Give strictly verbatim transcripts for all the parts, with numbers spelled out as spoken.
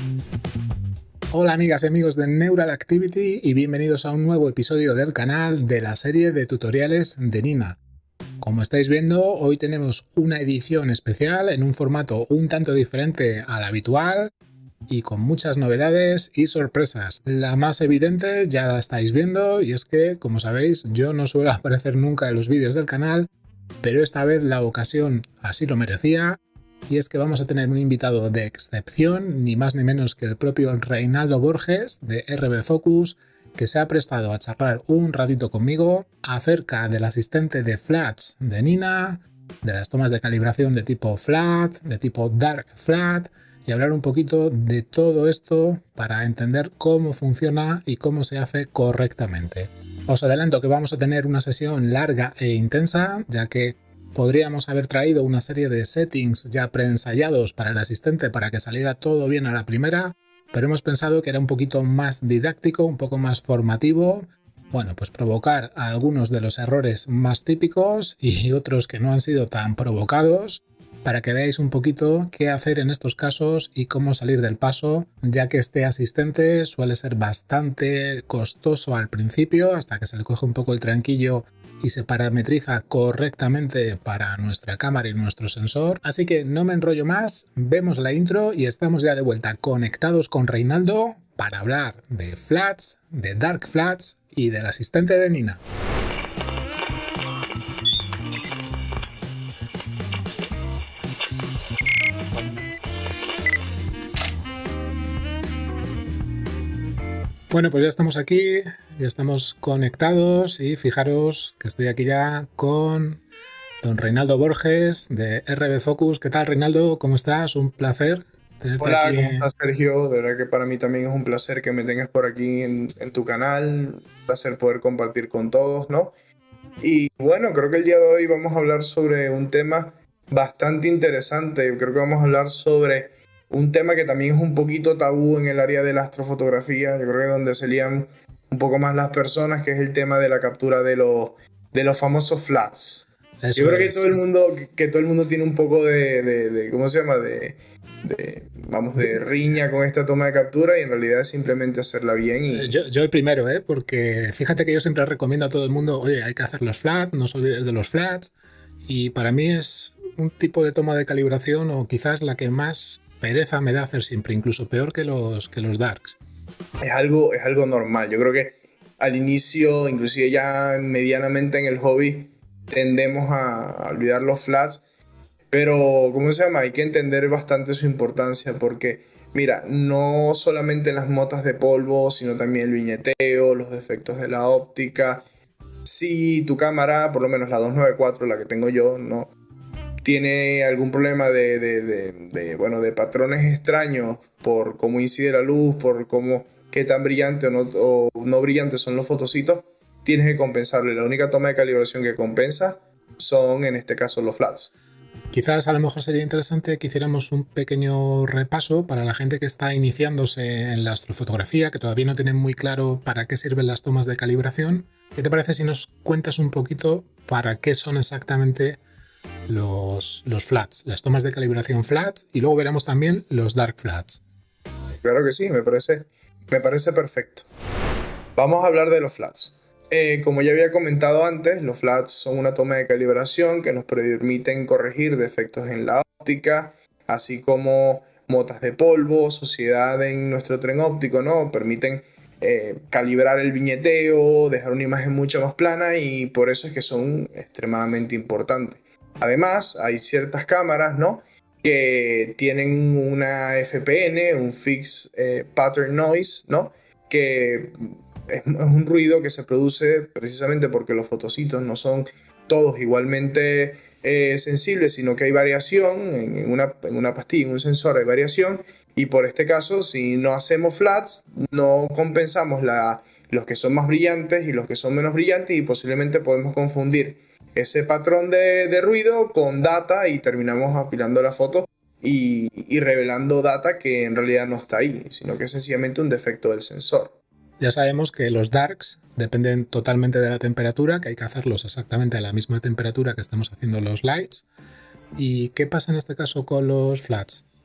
Hola amigas y amigos de Neural Activity y bienvenidos a un nuevo episodio del canal de la serie de tutoriales de Nina. Como estáis viendo, hoy tenemos una edición especial en un formato un tanto diferente al habitual y con muchas novedades y sorpresas. La más evidente ya la estáis viendo y es que, como sabéis, yo no suelo aparecer nunca en los vídeos del canal, pero esta vez la ocasión así lo merecía. Y es que vamos a tener un invitado de excepción, ni más ni menos que el propio Reinaldo Borges de R B Focus, que se ha prestado a charlar un ratito conmigo acerca del asistente de flats de Nina, de las tomas de calibración de tipo flat, de tipo dark flat, y hablar un poquito de todo esto para entender cómo funciona y cómo se hace correctamente. Os adelanto que vamos a tener una sesión larga e intensa, ya que podríamos haber traído una serie de settings ya preensayados para el asistente para que saliera todo bien a la primera, pero hemos pensado que era un poquito más didáctico, un poco más formativo, bueno, pues provocar algunos de los errores más típicos y otros que no han sido tan provocados, para que veáis un poquito qué hacer en estos casos y cómo salir del paso, ya que este asistente suele ser bastante costoso al principio, hasta que se le coge un poco el tranquillo y se parametriza correctamente para nuestra cámara y nuestro sensor. Así que no me enrollo más, vemos la intro y estamos ya de vuelta conectados con Reinaldo para hablar de flats, de dark flats y del asistente de Nina. Bueno, pues ya estamos aquí, ya estamos conectados y fijaros que estoy aquí ya con don Reinaldo Borges de R B Focus. ¿Qué tal, Reinaldo? ¿Cómo estás? Un placer tenerte Hola, aquí. ¿cómo estás, Sergio? De verdad que para mí también es un placer que me tengas por aquí en, en tu canal, un placer poder compartir con todos, ¿no? Y bueno, creo que el día de hoy vamos a hablar sobre un tema bastante interesante. Yo creo que vamos a hablar sobre un tema que también es un poquito tabú en el área de la astrofotografía. Yo creo que es donde se lían un poco más las personas, que es el tema de la captura de los, de los famosos flats. Yo Eso creo que es. todo el mundo, que, que todo el mundo tiene un poco de, de, de ¿cómo se llama? De, de, vamos, de riña con esta toma de captura, y en realidad es simplemente hacerla bien y... Yo, yo el primero, ¿eh? Porque fíjate que yo siempre recomiendo a todo el mundo, oye, hay que hacer los flats, no os olvidéis de los flats, y para mí es un tipo de toma de calibración o quizás la que más pereza me da hacer siempre, incluso peor que los, que los darks. Es algo, es algo normal. Yo creo que al inicio, inclusive ya medianamente en el hobby, tendemos a, a olvidar los flats, pero ¿cómo se llama? Hay que entender bastante su importancia porque, mira, no solamente en las motas de polvo, sino también el viñeteo, los defectos de la óptica. Si tu cámara, por lo menos la dos noventa y cuatro, la que tengo yo, no tiene algún problema de, de, de, de, bueno, de patrones extraños por cómo incide la luz, por cómo, qué tan brillante o no, o no brillante son los fotocitos, tienes que compensarle. La única toma de calibración que compensa son, en este caso, los flats. Quizás a lo mejor sería interesante que hiciéramos un pequeño repaso para la gente que está iniciándose en la astrofotografía, que todavía no tienen muy claro para qué sirven las tomas de calibración. ¿Qué te parece si nos cuentas un poquito para qué son exactamente los, los flats, las tomas de calibración flats, y luego veremos también los dark flats? Claro que sí, me parece, me parece perfecto. Vamos a hablar de los flats. Eh, como ya había comentado antes, los flats son una toma de calibración que nos permiten corregir defectos en la óptica, así como motas de polvo, suciedad en nuestro tren óptico, ¿no? Permiten eh, calibrar el viñeteo, dejar una imagen mucho más plana, y por eso es que son extremadamente importantes. Además, hay ciertas cámaras, ¿no?, que tienen una F P N, un Fixed eh, Pattern Noise, ¿no?, que es un ruido que se produce precisamente porque los fotocitos no son todos igualmente eh, sensibles, sino que hay variación en, en, una, en una pastilla, en un sensor hay variación, y por este caso, si no hacemos flats, no compensamos la, los que son más brillantes y los que son menos brillantes, y posiblemente podemos confundir ese patrón de, de ruido con data y terminamos apilando la foto y, y revelando data que en realidad no está ahí, sino que es sencillamente un defecto del sensor. Ya sabemos que los darks dependen totalmente de la temperatura, que hay que hacerlos exactamente a la misma temperatura que estamos haciendo los lights. ¿Y qué pasa en este caso con los flats?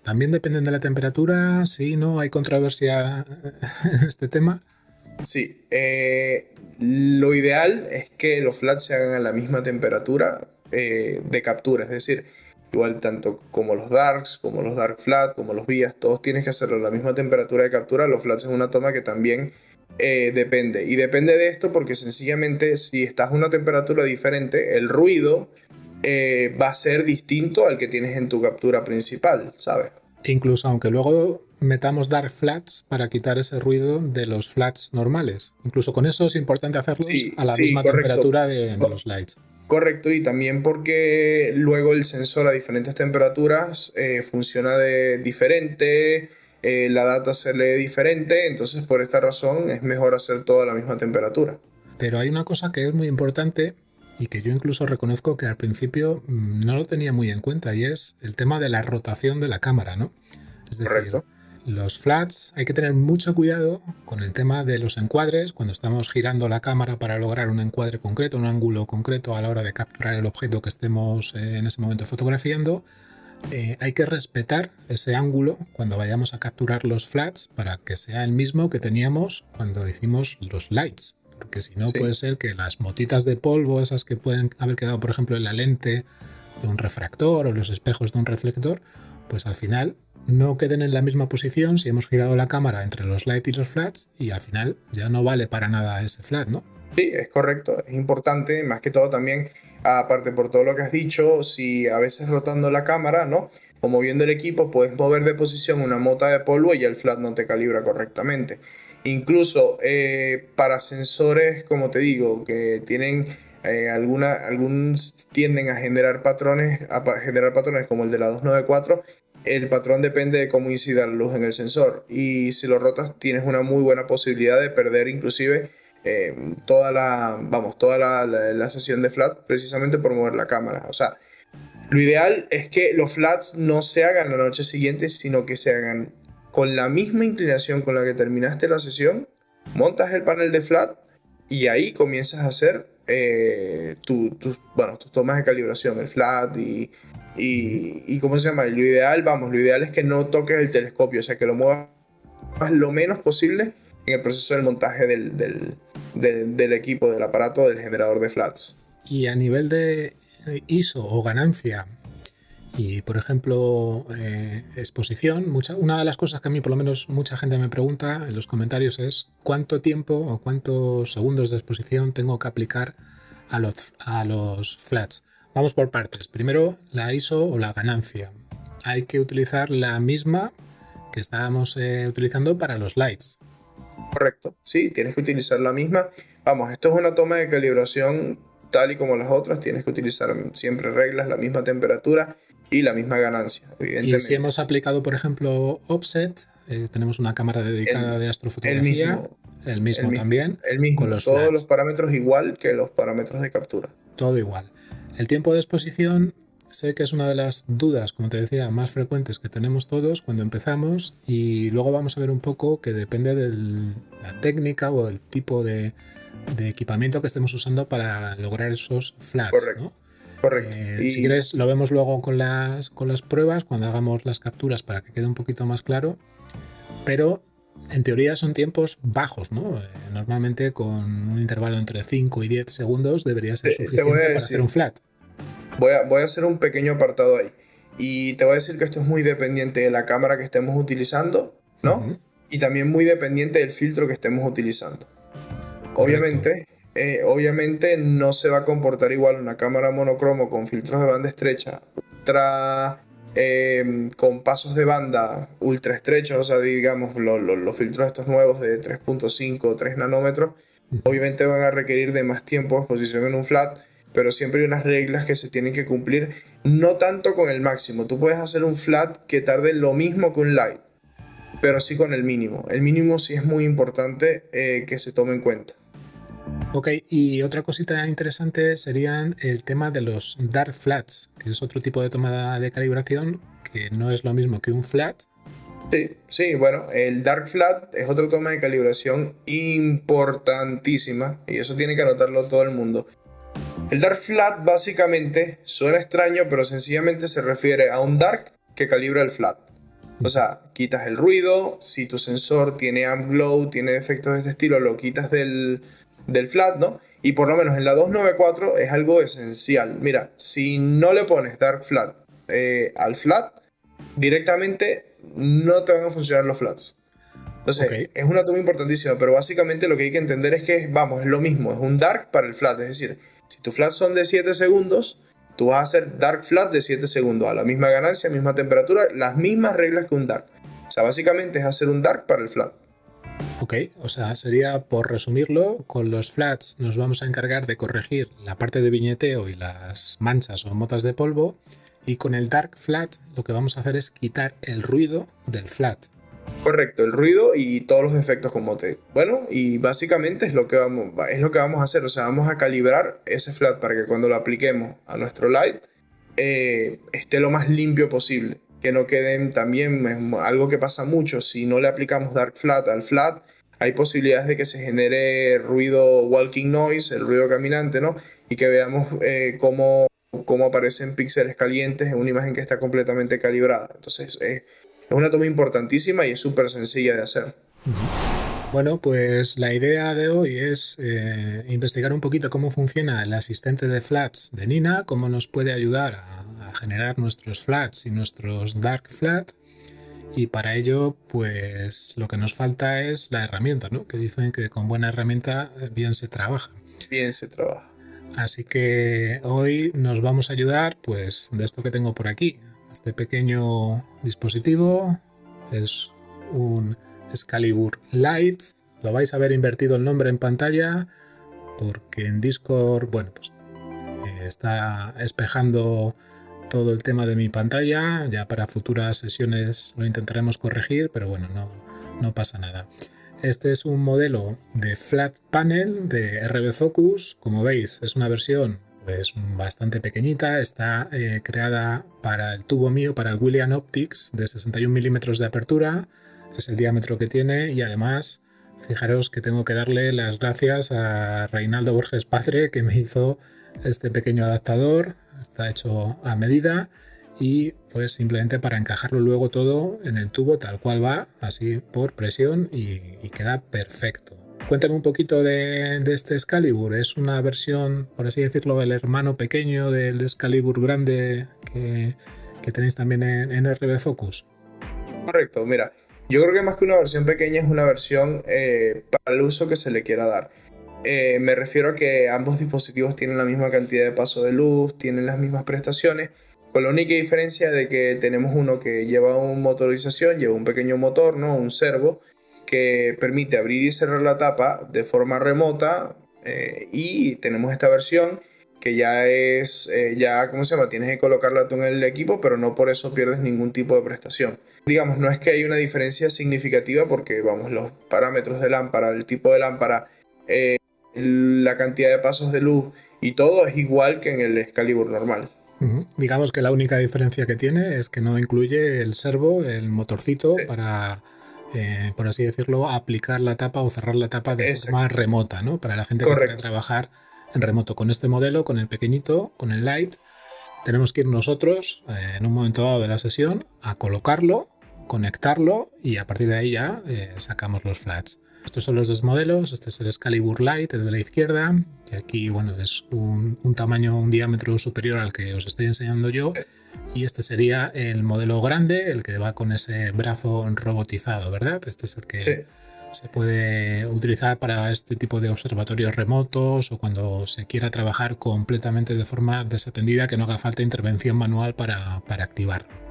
¿También dependen de la temperatura? Sí, ¿no? ¿Hay controversia en este tema? Sí, eh, lo ideal es que los flats se hagan a la misma temperatura eh, de captura, es decir, igual tanto como los darks, como los dark flat, como los vías, todos tienes que hacerlo a la misma temperatura de captura. Los flats es una toma que también eh, depende, y depende de esto porque sencillamente si estás a una temperatura diferente, el ruido eh, va a ser distinto al que tienes en tu captura principal, ¿sabes? Incluso aunque luego metamos dark flats para quitar ese ruido de los flats normales. Incluso con eso es importante hacerlos Sí, a la sí, misma correcto. temperatura de, de los lights. Correcto, y también porque luego el sensor a diferentes temperaturas eh, funciona de diferente, eh, la data se lee diferente, entonces por esta razón es mejor hacer todo a la misma temperatura. Pero hay una cosa que es muy importante y que yo incluso reconozco que al principio no lo tenía muy en cuenta, y es el tema de la rotación de la cámara, ¿no? Es decir, Correcto. Los flats hay que tener mucho cuidado con el tema de los encuadres cuando estamos girando la cámara para lograr un encuadre concreto, un ángulo concreto a la hora de capturar el objeto que estemos eh, en ese momento fotografiando. Eh, hay que respetar ese ángulo cuando vayamos a capturar los flats para que sea el mismo que teníamos cuando hicimos los lights, porque si no sí. puede ser que las motitas de polvo, esas que pueden haber quedado por ejemplo en la lente de un refractor o los espejos de un reflector, pues al final no queden en la misma posición si hemos girado la cámara entre los lights y los flats, y al final ya no vale para nada ese flat, ¿no? Sí, es correcto, es importante, más que todo también, aparte por todo lo que has dicho, si a veces rotando la cámara, ¿no? O moviendo el equipo, puedes mover de posición una mota de polvo y el flat no te calibra correctamente. Incluso eh, para sensores, como te digo, que tienen eh, alguna, algunos tienden a generar patrones, a generar patrones como el de la dos noventa y cuatro. El patrón depende de cómo incida la luz en el sensor, y si lo rotas tienes una muy buena posibilidad de perder inclusive eh, toda, la, vamos, toda la, la, la sesión de flat precisamente por mover la cámara. O sea, lo ideal es que los flats no se hagan la noche siguiente, sino que se hagan con la misma inclinación con la que terminaste la sesión, montas el panel de flat y ahí comienzas a hacer eh, tu, tu, bueno, tus tomas de calibración, el flat y... Y, y ¿cómo se llama? Lo ideal, vamos, lo ideal es que no toques el telescopio, o sea, que lo muevas lo menos posible en el proceso del montaje del, del, del, del equipo, del aparato, del generador de flats. Y a nivel de I S O o ganancia y, por ejemplo, eh, exposición, mucha, una de las cosas que a mí por lo menos mucha gente me pregunta en los comentarios es cuánto tiempo o cuántos segundos de exposición tengo que aplicar a los, a los flats. Vamos por partes. Primero, la I S O o la ganancia. Hay que utilizar la misma que estábamos eh, utilizando para los lights. Correcto, sí, tienes que utilizar la misma. Vamos, esto es una toma de calibración tal y como las otras. Tienes que utilizar siempre reglas, la misma temperatura y la misma ganancia, evidentemente. Y si hemos aplicado, por ejemplo, offset, eh, tenemos una cámara dedicada el, de astrofotografía, el mismo, el mismo el también. Mismo, el mismo, con los todos flats. Los parámetros igual que los parámetros de captura. Todo igual. El tiempo de exposición sé que es una de las dudas, como te decía, más frecuentes que tenemos todos cuando empezamos, y luego vamos a ver un poco que depende de la técnica o el tipo de, de equipamiento que estemos usando para lograr esos flats. Correcto. ¿no? Correcto. Eh, y... Si quieres lo vemos luego con las, con las pruebas, cuando hagamos las capturas para que quede un poquito más claro, pero en teoría son tiempos bajos, ¿no? Eh, normalmente con un intervalo entre cinco y diez segundos debería ser te, suficiente te para hacer un flat. Voy a, voy a hacer un pequeño apartado ahí. Y te voy a decir que esto es muy dependiente de la cámara que estemos utilizando, ¿no? Uh-huh. Y también muy dependiente del filtro que estemos utilizando. Correcto. Obviamente, eh, obviamente no se va a comportar igual una cámara monocromo con filtros de banda estrecha, ultra, eh, con pasos de banda ultra estrechos, o sea, digamos, lo, lo, los filtros estos nuevos de tres punto cinco o tres nanómetros, uh-huh. obviamente van a requerir de más tiempo de exposición en un flat, pero siempre hay unas reglas que se tienen que cumplir, no tanto con el máximo. Tú puedes hacer un flat que tarde lo mismo que un light, pero sí con el mínimo. El mínimo sí es muy importante eh, que se tome en cuenta. Ok, y otra cosita interesante serían el tema de los dark flats, que es otro tipo de toma de calibración que no es lo mismo que un flat. Sí, sí, bueno, el dark flat es otra toma de calibración importantísima, y eso tiene que anotarlo todo el mundo. El dark flat básicamente suena extraño, pero sencillamente se refiere a un dark que calibra el flat. O sea, quitas el ruido, si tu sensor tiene amp glow, tiene efectos de este estilo, lo quitas del, del flat, ¿no? Y por lo menos en la doscientos noventa y cuatro es algo esencial. Mira, si no le pones dark flat eh, al flat, directamente no te van a funcionar los flats. Entonces, okay. Es una toma importantísima, pero básicamente lo que hay que entender es que, vamos, es lo mismo, es un dark para el flat. Es decir, si tus flats son de siete segundos, tú vas a hacer dark flat de siete segundos, a la misma ganancia, misma temperatura, las mismas reglas que un dark. O sea, básicamente es hacer un dark para el flat. Ok, o sea, sería, por resumirlo, con los flats nos vamos a encargar de corregir la parte de viñeteo y las manchas o motas de polvo, y con el dark flat lo que vamos a hacer es quitar el ruido del flat. Correcto, el ruido y todos los defectos con mote. Bueno, y básicamente es lo que vamos, es lo que vamos a hacer. O sea, vamos a calibrar ese flat para que cuando lo apliquemos a nuestro light eh, esté lo más limpio posible. Que no queden también, es algo que pasa mucho, si no le aplicamos dark flat al flat, hay posibilidades de que se genere ruido walking noise, el ruido caminante, ¿no? Y que veamos eh, cómo, cómo aparecen píxeles calientes en una imagen que está completamente calibrada. Entonces, eh, es una toma importantísima y es súper sencilla de hacer. Bueno, pues la idea de hoy es eh, investigar un poquito cómo funciona el asistente de flats de Nina, cómo nos puede ayudar a, a generar nuestros flats y nuestros dark flat. Y para ello, pues lo que nos falta es la herramienta, ¿no? Que dicen que con buena herramienta bien se trabaja. Bien se trabaja. Así que hoy nos vamos a ayudar, pues, de esto que tengo por aquí. Este pequeño dispositivo es un Excalibur Lite. Lo vais a ver invertido el nombre en pantalla porque en Discord, bueno, pues eh, está espejando todo el tema de mi pantalla. Ya para futuras sesiones lo intentaremos corregir, pero bueno, no, no pasa nada. Este es un modelo de flat panel de R B Focus. Como veis, es una versión pues bastante pequeñita, está eh, creada para el tubo mío, para el William Optics de sesenta y un milímetros de apertura, es el diámetro que tiene, y además fijaros que tengo que darle las gracias a Reinaldo Borges Padre, que me hizo este pequeño adaptador, está hecho a medida y pues simplemente para encajarlo luego todo en el tubo tal cual va, así por presión, y, y queda perfecto. Cuéntame un poquito de, de este Excalibur. Es una versión, por así decirlo, el hermano pequeño del Excalibur grande que, que tenéis también en, en R B Focus. Correcto, mira, yo creo que más que una versión pequeña es una versión eh, para el uso que se le quiera dar. Eh, me refiero a que ambos dispositivos tienen la misma cantidad de paso de luz, tienen las mismas prestaciones, con la única diferencia de que tenemos uno que lleva una motorización, lleva un pequeño motor, ¿no? Un servo, que permite abrir y cerrar la tapa de forma remota, eh, y tenemos esta versión que ya es, eh, ya, ¿cómo se llama? Tienes que colocarla tú en el equipo, pero no por eso pierdes ningún tipo de prestación. Digamos, no es que hay una diferencia significativa porque, vamos, los parámetros de lámpara, el tipo de lámpara, eh, la cantidad de pasos de luz y todo es igual que en el Excalibur normal. Uh-huh. Digamos que la única diferencia que tiene es que no incluye el servo, el motorcito, sí, para... Eh, por así decirlo, aplicar la tapa o cerrar la tapa de Exacto. forma remota, ¿no? Para la gente Correcto. que quiera trabajar en remoto. Con este modelo, con el pequeñito, con el Lite, tenemos que ir nosotros eh, en un momento dado de la sesión a colocarlo, conectarlo y a partir de ahí ya eh, sacamos los flats. Estos son los dos modelos. Este es el Excalibur Lite, el de la izquierda, que aquí, bueno, es un, un tamaño, un diámetro superior al que os estoy enseñando yo. Y este sería el modelo grande, el que va con ese brazo robotizado, ¿verdad? Este es el que sí. se puede utilizar para este tipo de observatorios remotos o cuando se quiera trabajar completamente de forma desatendida, que no haga falta intervención manual para, para activarlo.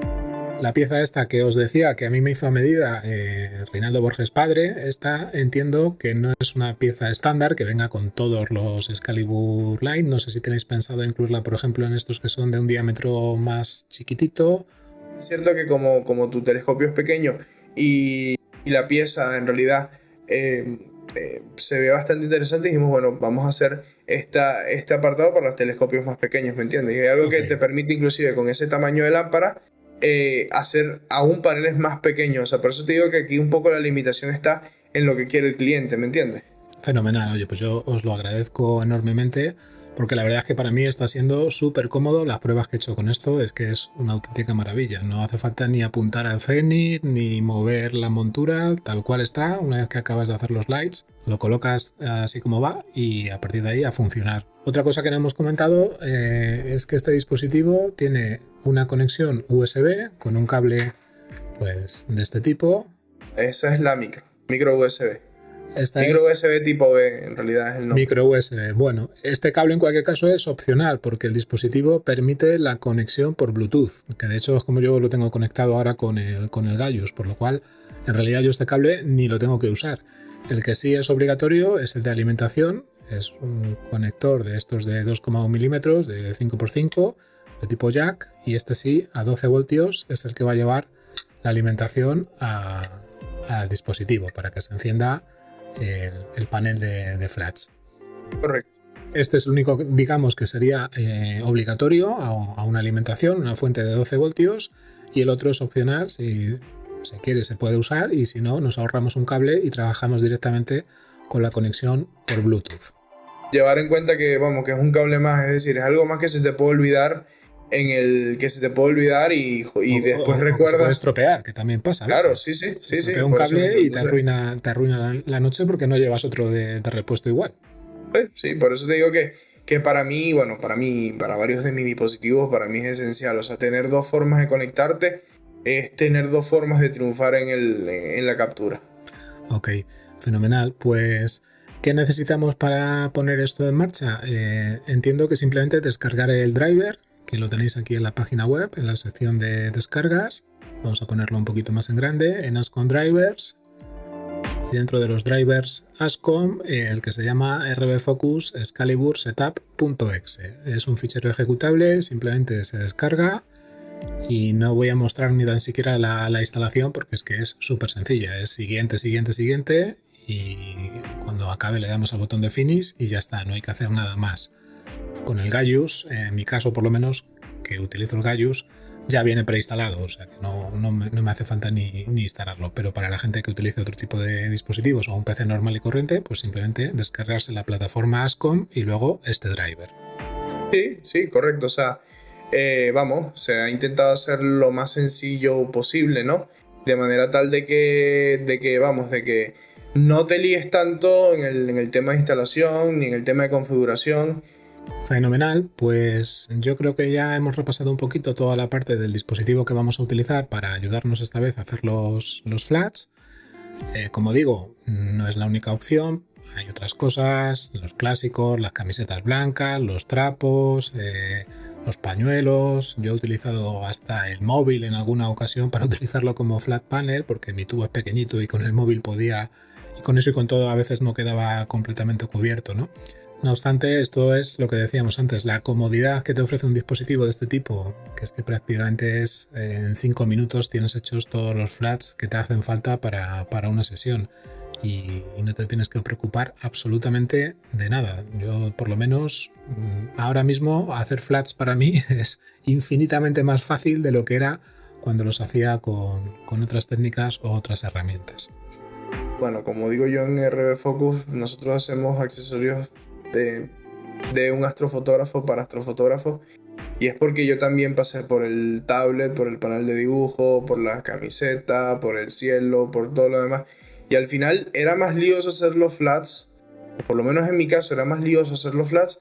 La pieza esta que os decía que a mí me hizo a medida eh, Reinaldo Borges Padre, esta entiendo que no es una pieza estándar que venga con todos los Excalibur Lite. No sé si tenéis pensado incluirla, por ejemplo, en estos que son de un diámetro más chiquitito. Es cierto que como, como tu telescopio es pequeño y, y la pieza en realidad eh, eh, se ve bastante interesante, dijimos, bueno, vamos a hacer esta, este apartado para los telescopios más pequeños, ¿me entiendes? Y hay algo okay. que te permite inclusive con ese tamaño de lámpara Eh, hacer aún paneles más pequeños. O sea, por eso te digo que aquí un poco la limitación está en lo que quiere el cliente, ¿me entiendes? Fenomenal, oye, pues yo os lo agradezco enormemente porque la verdad es que para mí está siendo súper cómodo. Las pruebas que he hecho con esto es que es una auténtica maravilla. No hace falta ni apuntar al zenit, ni mover la montura, tal cual está. Una vez que acabas de hacer los lights, lo colocas así como va y a partir de ahí a funcionar. Otra cosa que no hemos comentado eh, es que este dispositivo tiene una conexión U S B con un cable pues de este tipo. Esa es la micro, micro U S B. Esta micro es U S B tipo B, en realidad es el nombre. Micro U S B. Bueno, este cable en cualquier caso es opcional porque el dispositivo permite la conexión por Bluetooth, que de hecho es como yo lo tengo conectado ahora con el, con el Gaius, por lo cual en realidad yo este cable ni lo tengo que usar. El que sí es obligatorio es el de alimentación, es un conector de estos de dos coma uno milímetros, de cinco por cinco, de tipo jack, y este sí, a doce voltios, es el que va a llevar la alimentación a, al dispositivo para que se encienda El, el panel de, de flats. Correcto. Este es el único, digamos, que sería eh, obligatorio a, a una alimentación, una fuente de doce voltios, y el otro es opcional, si se quiere se puede usar, y si no, nos ahorramos un cable y trabajamos directamente con la conexión por Bluetooth. Llevar en cuenta que, vamos, que es un cable más, es decir, es algo más que se te puede olvidar en el que se te puede olvidar y, y o, después o, recuerdas. Se puede estropear, que también pasa. Claro, ¿no? sí, sí, se sí, sí. un cable eso, y te arruina, te arruina la, la noche porque no llevas otro de, de repuesto igual. Pues, sí, por eso te digo que, que para mí, bueno, para mí, para varios de mis dispositivos, para mí es esencial. O sea, tener dos formas de conectarte es tener dos formas de triunfar en, el, en la captura. Ok, fenomenal. Pues, ¿qué necesitamos para poner esto en marcha? Eh, entiendo que simplemente descargar el driver, que lo tenéis aquí en la página web, en la sección de descargas. Vamos a ponerlo un poquito más en grande, en Ascom Drivers. Y dentro de los drivers Ascom, eh, el que se llama rbfocus excalibur setup.exe. Es un fichero ejecutable, simplemente se descarga y no voy a mostrar ni tan siquiera la, la instalación porque es que es súper sencilla. Es siguiente, siguiente, siguiente y cuando acabe le damos al botón de Finish y ya está, no hay que hacer nada más. Con el Gaius, en mi caso por lo menos, que utilizo el Gaius, ya viene preinstalado, o sea que no, no, me, no me hace falta ni, ni instalarlo, pero para la gente que utilice otro tipo de dispositivos o un P C normal y corriente, pues simplemente descargarse la plataforma Ascom y luego este driver. Sí, sí, correcto, o sea, eh, vamos, se ha intentado hacer lo más sencillo posible, ¿no? De manera tal de que, de que vamos, de que no te líes tanto en el, en el tema de instalación ni en el tema de configuración. Fenomenal, pues yo creo que ya hemos repasado un poquito toda la parte del dispositivo que vamos a utilizar para ayudarnos esta vez a hacer los, los flats. Eh, como digo, no es la única opción, hay otras cosas, los clásicos, las camisetas blancas, los trapos, eh, los pañuelos. Yo he utilizado hasta el móvil en alguna ocasión para utilizarlo como flat panel porque mi tubo es pequeñito y con el móvil podía, y con eso y con todo a veces no quedaba completamente cubierto, ¿no? No obstante, esto es lo que decíamos antes, la comodidad que te ofrece un dispositivo de este tipo, que es que prácticamente es eh, en cinco minutos tienes hechos todos los flats que te hacen falta para, para una sesión y, y no te tienes que preocupar absolutamente de nada. Yo por lo menos ahora mismo hacer flats para mí es infinitamente más fácil de lo que era cuando los hacía con, con otras técnicas o otras herramientas. Bueno, como digo yo en rbfocus, nosotros hacemos accesorios De, de un astrofotógrafo para astrofotógrafo y es porque yo también pasé por el tablet, por el panel de dibujo, por la camiseta, por el cielo, por todo lo demás y al final era más lioso hacer los flats, o por lo menos en mi caso era más lioso hacer los flats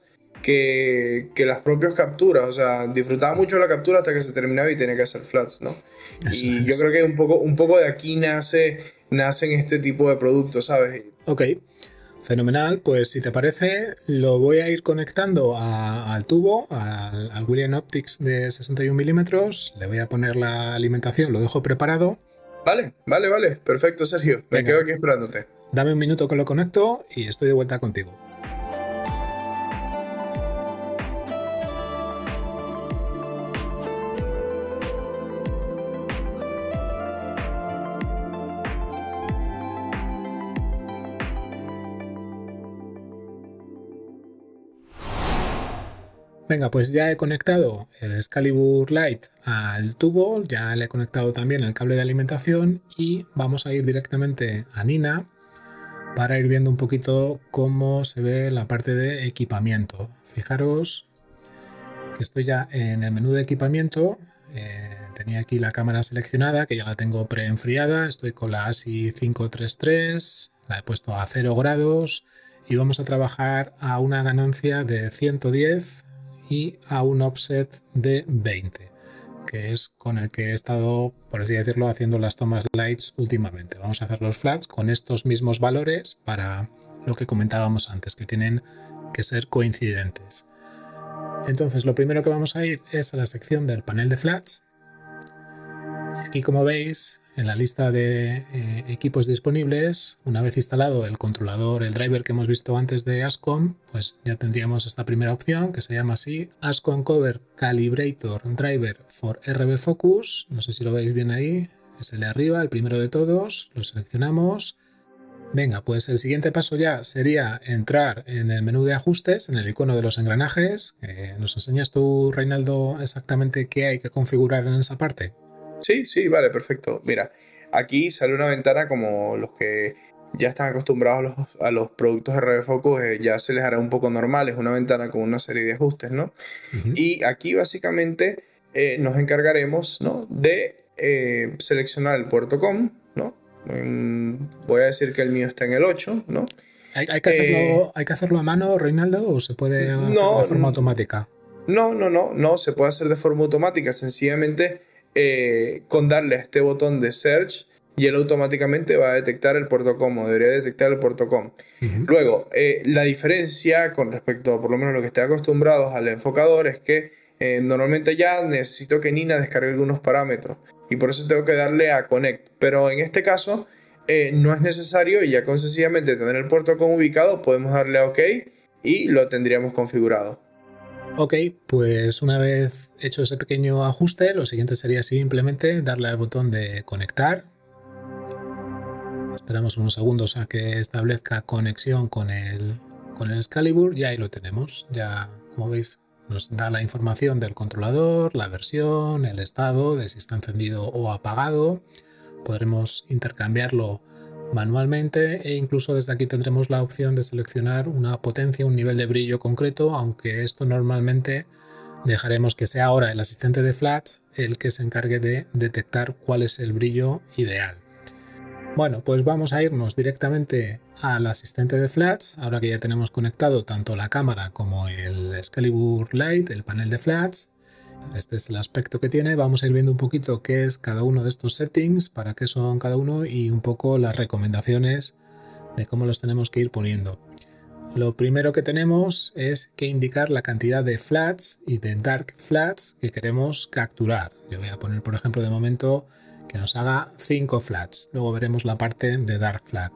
que, que las propias capturas, o sea, disfrutaba mucho la captura hasta que se terminaba y tenía que hacer flats, ¿no? Eso y es. Yo creo que un poco, un poco de aquí nace, nacen este tipo de productos, ¿sabes? Ok. Fenomenal, pues si te parece lo voy a ir conectando a, al tubo, al, al William Optics de sesenta y un milímetros, le voy a poner la alimentación, lo dejo preparado. Vale, vale, vale, perfecto Sergio, me Venga, quedo aquí esperándote. Dame un minuto que lo conecto y estoy de vuelta contigo. Venga, pues ya he conectado el Excalibur Lite al tubo, ya le he conectado también el cable de alimentación y vamos a ir directamente a Nina para ir viendo un poquito cómo se ve la parte de equipamiento. Fijaros que estoy ya en el menú de equipamiento. Eh, tenía aquí la cámara seleccionada, que ya la tengo preenfriada. Estoy con la ASI cinco treinta y tres, la he puesto a cero grados y vamos a trabajar a una ganancia de ciento diez y a un offset de veinte, que es con el que he estado, por así decirlo, haciendo las tomas lights últimamente. Vamos a hacer los flats con estos mismos valores para lo que comentábamos antes, que tienen que ser coincidentes. Entonces, lo primero que vamos a ir es a la sección del panel de flats. Aquí, como veis, en la lista de eh, equipos disponibles, una vez instalado el controlador, el driver que hemos visto antes de Ascom, pues ya tendríamos esta primera opción que se llama así: Ascom Cover Calibrator Driver for R B Focus. No sé si lo veis bien ahí, es el de arriba, el primero de todos. Lo seleccionamos. Venga, pues el siguiente paso ya sería entrar en el menú de ajustes, en el icono de los engranajes. Eh, ¿Nos enseñas tú, Reinaldo, exactamente qué hay que configurar en esa parte? Sí, sí, vale, perfecto. Mira, aquí sale una ventana como los que ya están acostumbrados a los, a los productos R B Focus, eh, ya se les hará un poco normal. Es una ventana con una serie de ajustes, ¿no? Uh-huh. Y aquí básicamente eh, nos encargaremos, ¿no?, de eh, seleccionar el puerto COM, ¿no? Voy a decir que el mío está en el ocho, ¿no? ¿Hay, hay, que, hacerlo, eh, ¿hay que hacerlo a mano, Reinaldo, o se puede hacer no, de forma automática? No, no, no, no, se puede hacer de forma automática. Sencillamente eh, con darle a este botón de Search y él automáticamente va a detectar el puerto COM, o debería detectar el puerto COM. Uh-huh. Luego, eh, la diferencia con respecto a por lo menos lo que esté acostumbrados al enfocador es que eh, normalmente ya necesito que Nina descargue algunos parámetros y por eso tengo que darle a Connect, pero en este caso eh, no es necesario, y ya con sencillamente tener el puerto COM ubicado podemos darle a OK y lo tendríamos configurado. Ok, pues una vez hecho ese pequeño ajuste, lo siguiente sería simplemente darle al botón de conectar. Esperamos unos segundos a que establezca conexión con el, con el Excalibur y ahí lo tenemos. Ya, como veis, nos da la información del controlador, la versión, el estado, de si está encendido o apagado. Podremos intercambiarlo manualmente e incluso desde aquí tendremos la opción de seleccionar una potencia, un nivel de brillo concreto, aunque esto normalmente dejaremos que sea ahora el asistente de flats el que se encargue de detectar cuál es el brillo ideal. Bueno, pues vamos a irnos directamente al asistente de flats, ahora que ya tenemos conectado tanto la cámara como el Excalibur Lite, el panel de flats. Este es el aspecto que tiene. Vamos a ir viendo un poquito qué es cada uno de estos settings, para qué son cada uno y un poco las recomendaciones de cómo los tenemos que ir poniendo. Lo primero que tenemos es que indicar la cantidad de flats y de dark flats que queremos capturar. Yo voy a poner, por ejemplo, de momento que nos haga cinco flats. Luego veremos la parte de dark flat.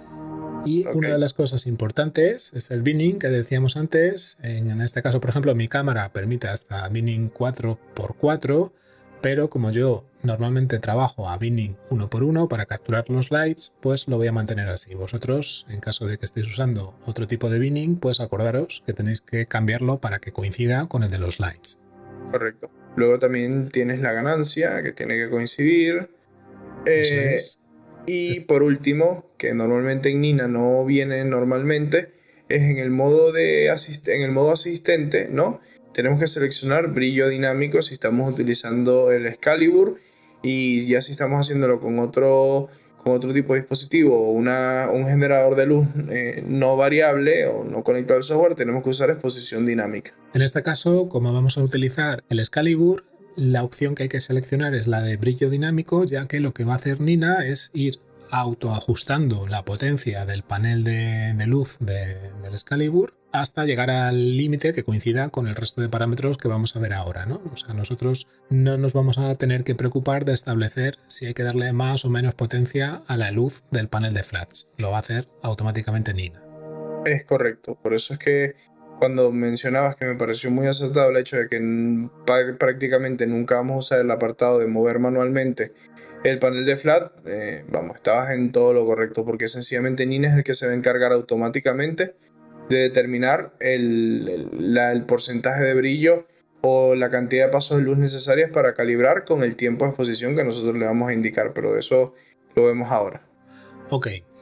Y okay. Una de las cosas importantes es el binning que decíamos antes. En este caso, por ejemplo, mi cámara permite hasta binning cuatro por cuatro, pero como yo normalmente trabajo a binning uno por uno para capturar los lights, pues lo voy a mantener así. Vosotros, en caso de que estéis usando otro tipo de binning, pues acordaros que tenéis que cambiarlo para que coincida con el de los lights. Correcto. Luego también tienes la ganancia, que tiene que coincidir. Eso Eh, es. Y por último, que normalmente en Nina no viene normalmente, es en el modo de asist- en el modo asistente, ¿no? Tenemos que seleccionar brillo dinámico si estamos utilizando el Excalibur, y ya si estamos haciéndolo con otro, con otro tipo de dispositivo o una, un generador de luz eh, no variable o no conectado al software, tenemos que usar exposición dinámica. En este caso, como vamos a utilizar el Excalibur, la opción que hay que seleccionar es la de brillo dinámico, ya que lo que va a hacer Nina es ir autoajustando la potencia del panel de, de luz de, del Excalibur hasta llegar al límite que coincida con el resto de parámetros que vamos a ver ahora, ¿no? O sea, nosotros no nos vamos a tener que preocupar de establecer si hay que darle más o menos potencia a la luz del panel de flats. Lo va a hacer automáticamente Nina. Es correcto, por eso es que cuando mencionabas que me pareció muy acertado el hecho de que prácticamente nunca vamos a usar el apartado de mover manualmente el panel de flat, eh, vamos, estabas en todo lo correcto, porque sencillamente Nina es el que se va a encargar automáticamente de determinar el, el, la, el porcentaje de brillo o la cantidad de pasos de luz necesarias para calibrar con el tiempo de exposición que nosotros le vamos a indicar, pero eso lo vemos ahora. Ok.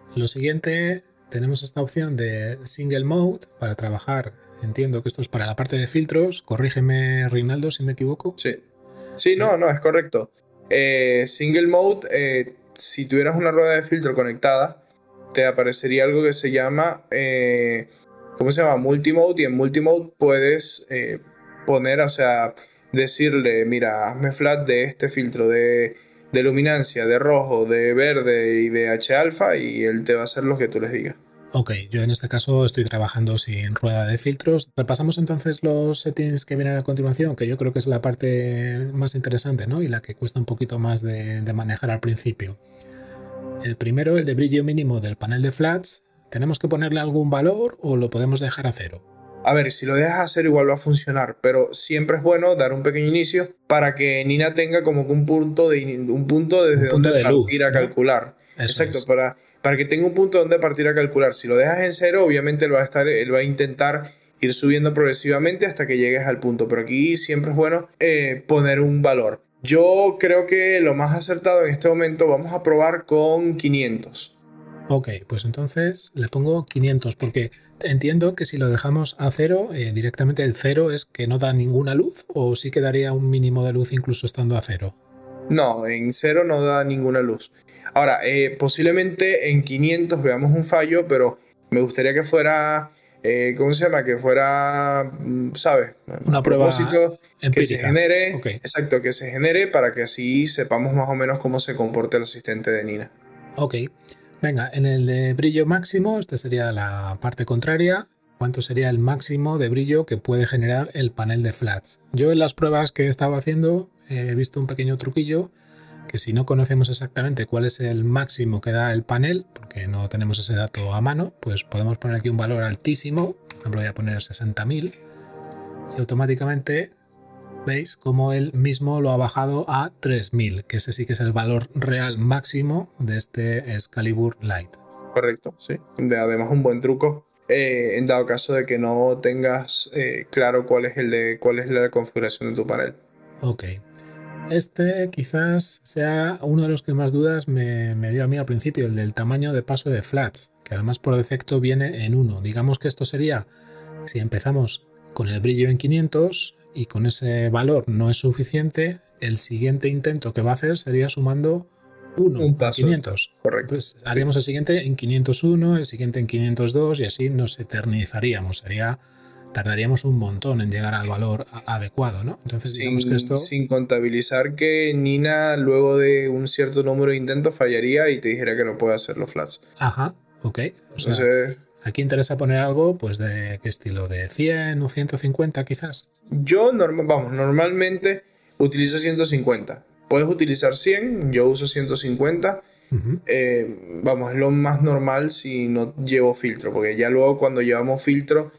Lo siguiente, tenemos esta opción de Single Mode para trabajar. Entiendo que esto es para la parte de filtros. Corrígeme, Reinaldo, si me equivoco. Sí, sí, no, no, es correcto. Eh, single Mode, eh, si tuvieras una rueda de filtro conectada, te aparecería algo que se llama, eh, ¿cómo se llama? Multimode, y en Multimode puedes eh, poner, o sea, decirle, mira, hazme flat de este filtro de, de luminancia, de rojo, de verde y de H alfa, y él te va a hacer lo que tú les digas. Ok, yo en este caso estoy trabajando sin rueda de filtros. Repasamos entonces los settings que vienen a continuación, que yo creo que es la parte más interesante, ¿no? Y la que cuesta un poquito más de, de manejar al principio. El primero, el de brillo mínimo del panel de flats. ¿Tenemos que ponerle algún valor o lo podemos dejar a cero? A ver, si lo dejas hacer igual va a funcionar, pero siempre es bueno dar un pequeño inicio para que Nina tenga como que un punto, de, un punto desde un punto donde de partir luz, a ¿no? calcular. Eso Exacto, es. para, para que tenga un punto donde partir a calcular. Si lo dejas en cero, obviamente él va a, estar, él va a intentar ir subiendo progresivamente hasta que llegues al punto, pero aquí siempre es bueno eh, poner un valor. Yo creo que lo más acertado en este momento vamos a probar con quinientos. Ok, pues entonces le pongo quinientos porque entiendo que si lo dejamos a cero, eh, directamente el cero es que no da ninguna luz, o sí que daría un mínimo de luz incluso estando a cero. No, en cero no da ninguna luz. Ahora, eh, posiblemente en quinientos veamos un fallo, pero me gustaría que fuera, eh, ¿cómo se llama? Que fuera, mm, ¿sabes? Una A prueba propósito, que se empírica. genere, Ok, exacto, que se genere para que así sepamos más o menos cómo se comporta el asistente de Nina. ok. Venga, en el de brillo máximo, esta sería la parte contraria. ¿Cuánto sería el máximo de brillo que puede generar el panel de flats? Yo en las pruebas que he estado haciendo he visto un pequeño truquillo, que si no conocemos exactamente cuál es el máximo que da el panel, porque no tenemos ese dato a mano, pues podemos poner aquí un valor altísimo. Por ejemplo, voy a poner sesenta mil y automáticamente veis cómo él mismo lo ha bajado a tres mil, que ese sí que es el valor real máximo de este Excalibur Lite. Correcto, sí. De, además, un buen truco. Eh, en dado caso de que no tengas eh, claro cuál es, el de, cuál es la configuración de tu panel. Ok. Este quizás sea uno de los que más dudas me, me dio a mí al principio, el del tamaño de paso de flats, que además por defecto viene en uno. Digamos que esto sería, si empezamos con el brillo en quinientos y con ese valor no es suficiente, el siguiente intento que va a hacer sería sumando uno Un a paso. quinientos. Correcto. Entonces haríamos sí. el siguiente en quinientos uno, el siguiente en quinientos dos y así nos eternizaríamos. Sería... tardaríamos un montón en llegar al valor adecuado, ¿no? Entonces sin, digamos que esto... sin contabilizar que Nina luego de un cierto número de intentos fallaría y te dijera que no puede hacer los flats. Ajá, ok. O sea, Entonces, aquí interesa poner algo, pues de qué estilo, de cien o ciento cincuenta quizás. yo norma, vamos, normalmente utilizo ciento cincuenta. Puedes utilizar cien, yo uso ciento cincuenta. Uh-huh. Eh, vamos, es lo más normal si no llevo filtro, porque ya luego cuando llevamos filtro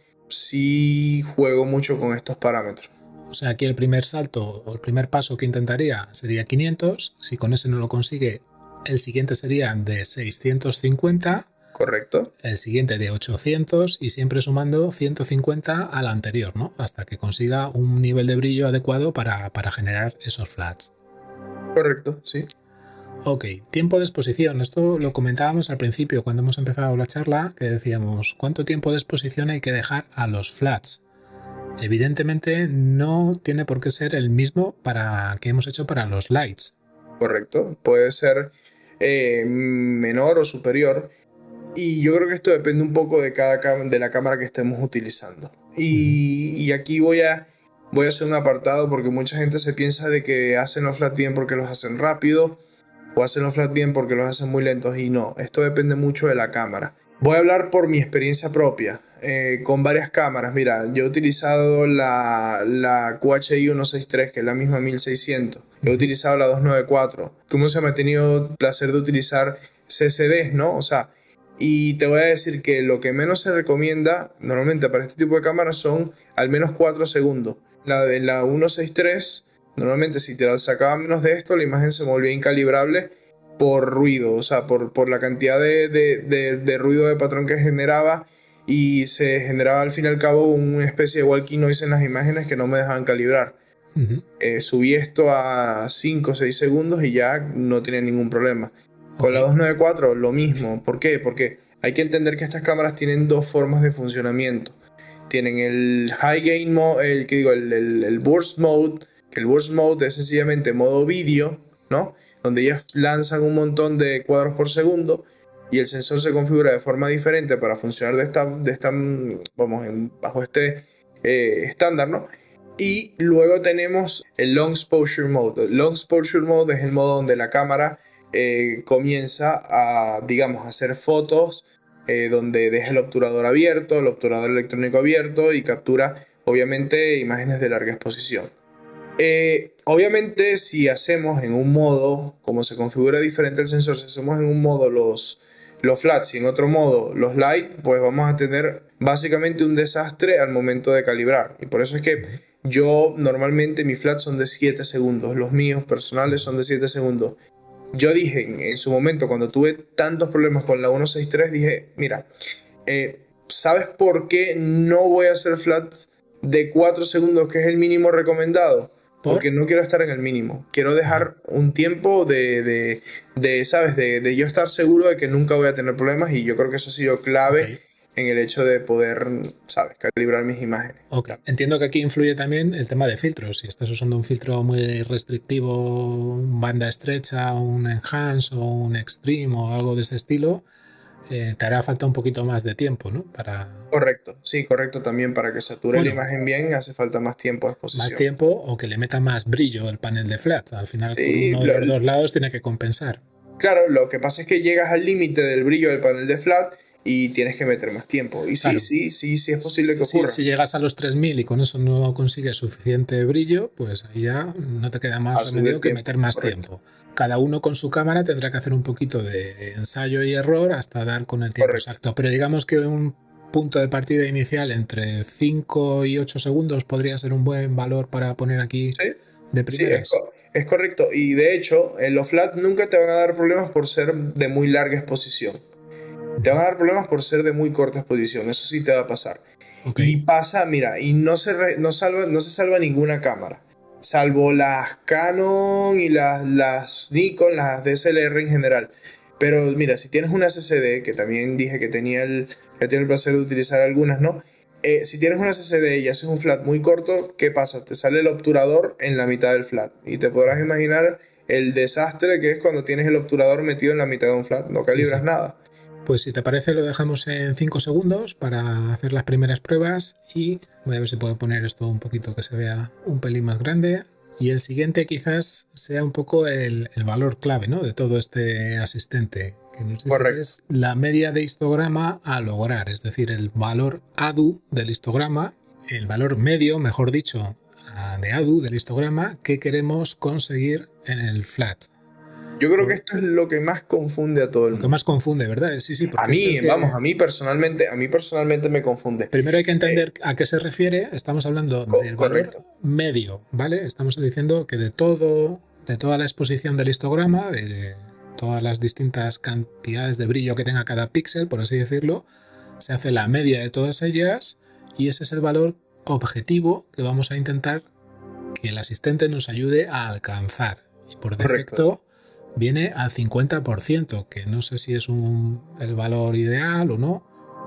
sí juego mucho con estos parámetros. O sea, aquí el primer salto o el primer paso que intentaría sería quinientos. Si con ese no lo consigue, el siguiente sería de seiscientos cincuenta. Correcto. El siguiente de ochocientos y siempre sumando ciento cincuenta al anterior, ¿no? Hasta que consiga un nivel de brillo adecuado para, para generar esos flats. Correcto, sí. Ok, tiempo de exposición. Esto lo comentábamos al principio cuando hemos empezado la charla, que decíamos cuánto tiempo de exposición hay que dejar a los flats. Evidentemente no tiene por qué ser el mismo para que hemos hecho para los lights. Correcto, puede ser eh, menor o superior. Y yo creo que esto depende un poco de, cada de la cámara que estemos utilizando. Y, uh-huh. y aquí voy a, voy a hacer un apartado porque mucha gente se piensa de que hacen los flats bien porque los hacen rápido o hacen los flats bien porque los hacen muy lentos, y no, esto depende mucho de la cámara. Voy a hablar por mi experiencia propia eh, con varias cámaras. Mira, yo he utilizado la, la Q H I ciento sesenta y tres, que es la misma mil seiscientos. He utilizado la doscientos noventa y cuatro. ¿Cómo se me ha tenido el placer de utilizar C C Ds, no? O sea, y te voy a decir que lo que menos se recomienda normalmente para este tipo de cámaras son al menos cuatro segundos. La de la ciento sesenta y tres, normalmente si te sacaba menos de esto, la imagen se volvía incalibrable por ruido, o sea, por, por la cantidad de, de, de, de ruido de patrón que generaba, y se generaba al fin y al cabo una especie de walkie noise en las imágenes que no me dejaban calibrar. Uh-huh. eh, subí esto a cinco o seis segundos y ya no tenía ningún problema. Con la doscientos noventa y cuatro lo mismo. ¿Por qué? Porque hay que entender que estas cámaras tienen dos formas de funcionamiento. Tienen el high gain mode, el, que digo, el, el, el burst mode, que el burst mode es sencillamente modo vídeo, ¿no? Donde ellos lanzan un montón de cuadros por segundo y el sensor se configura de forma diferente para funcionar de esta, de esta vamos, en, bajo este eh, estándar, ¿no? Y luego tenemos el long exposure mode. El long exposure mode es el modo donde la cámara eh, comienza a, digamos, a hacer fotos eh, donde deja el obturador abierto, el obturador electrónico abierto y captura, obviamente, imágenes de larga exposición. Eh, obviamente, si hacemos en un modo, como se configura diferente el sensor, si hacemos en un modo los, los flats y en otro modo los light, pues vamos a tener básicamente un desastre al momento de calibrar. Y por eso es que yo normalmente mis flats son de siete segundos, los míos personales son de siete segundos. Yo dije en, en su momento, cuando tuve tantos problemas con la ciento sesenta y tres, dije, mira, eh, ¿sabes por qué no voy a hacer flats de cuatro segundos, que es el mínimo recomendado? Porque no quiero estar en el mínimo. Quiero dejar un tiempo de, de, de ¿sabes? De, de yo estar seguro de que nunca voy a tener problemas, y yo creo que eso ha sido clave okay. en el hecho de poder, ¿sabes? Calibrar mis imágenes. Okay. Entiendo que aquí influye también el tema de filtros. Si estás usando un filtro muy restrictivo, banda estrecha, un enhance o un extreme o algo de ese estilo, Eh, te hará falta un poquito más de tiempo, ¿no? Para... Correcto, sí, correcto también. Para que sature bueno, la imagen bien hace falta más tiempo de exposición. Más tiempo o que le meta más brillo el panel de flats. Al final, sí, uno de lo, los dos lados tiene que compensar. Claro, lo que pasa es que llegas al límite del brillo del panel de flat y tienes que meter más tiempo. Y sí, claro. sí, sí, sí es posible que ocurra. Si, si llegas a los tres mil y con eso no consigues suficiente brillo, pues ahí ya no te queda más remedio que meter más correcto. tiempo. Cada uno con su cámara tendrá que hacer un poquito de ensayo y error hasta dar con el tiempo correcto. exacto. Pero digamos que un punto de partida inicial entre cinco y ocho segundos podría ser un buen valor para poner aquí sí. de primeras. Sí, es, co es correcto. Y de hecho, en los flat nunca te van a dar problemas por ser de muy larga exposición. Te van a dar problemas por ser de muy corta exposición. Eso sí te va a pasar. Okay. Y pasa, mira, y no se, re, no, salva, no se salva ninguna cámara. Salvo las Canon y las, las Nikon, las D S L R en general. Pero mira, si tienes una C C D, que también dije que tenía el, que tenía el placer de utilizar algunas, ¿no? Eh, si tienes una C C D y haces un flat muy corto, ¿qué pasa? Te sale el obturador en la mitad del flat. Y te podrás imaginar el desastre que es cuando tienes el obturador metido en la mitad de un flat. No calibras sí, sí. nada. Pues si te parece lo dejamos en cinco segundos para hacer las primeras pruebas y voy a ver si puedo poner esto un poquito que se vea un pelín más grande. Y el siguiente quizás sea un poco el, el valor clave, ¿no? De todo este asistente, que nos dice que es la media de histograma a lograr, es decir, el valor A D U del histograma, el valor medio, mejor dicho, de A D U del histograma que queremos conseguir en el flat. Yo creo que esto es lo que más confunde a todo el mundo. Lo que más confunde, ¿verdad? Sí, sí. A mí, que... vamos, a mí personalmente, a mí personalmente me confunde. Primero hay que entender eh, a qué se refiere. Estamos hablando del valor medio, ¿vale? Estamos diciendo que de todo, de toda la exposición del histograma, de todas las distintas cantidades de brillo que tenga cada píxel, por así decirlo, se hace la media de todas ellas y ese es el valor objetivo que vamos a intentar que el asistente nos ayude a alcanzar. Y por defecto... Correcto. Viene al cincuenta por ciento, que no sé si es un, el valor ideal o no.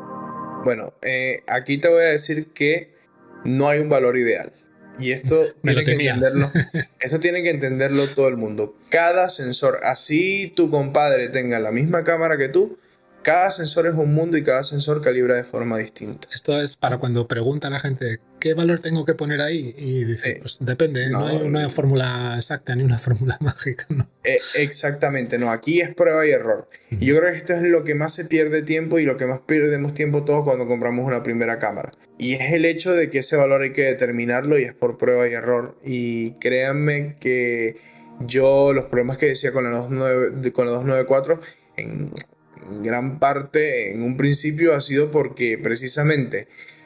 Bueno, eh, aquí te voy a decir que no hay un valor ideal. Y esto tiene que entenderlo. Esto tiene que entenderlo todo el mundo. Cada sensor, así tu compadre tenga la misma cámara que tú, cada sensor es un mundo y cada sensor calibra de forma distinta. Esto es para cuando pregunta a la gente ¿qué valor tengo que poner ahí? Y dice, sí. pues depende, no, no hay una fórmula exacta ni una fórmula mágica, ¿no? Eh, exactamente, no, aquí es prueba y error. Uh-huh. Y yo creo que esto es lo que más se pierde tiempo y lo que más perdemos tiempo todos cuando compramos una primera cámara. Y es el hecho de que ese valor hay que determinarlo y es por prueba y error. Y créanme que yo los problemas que decía con la doscientos noventa y cuatro en... en gran parte, en un principio, ha sido porque precisamente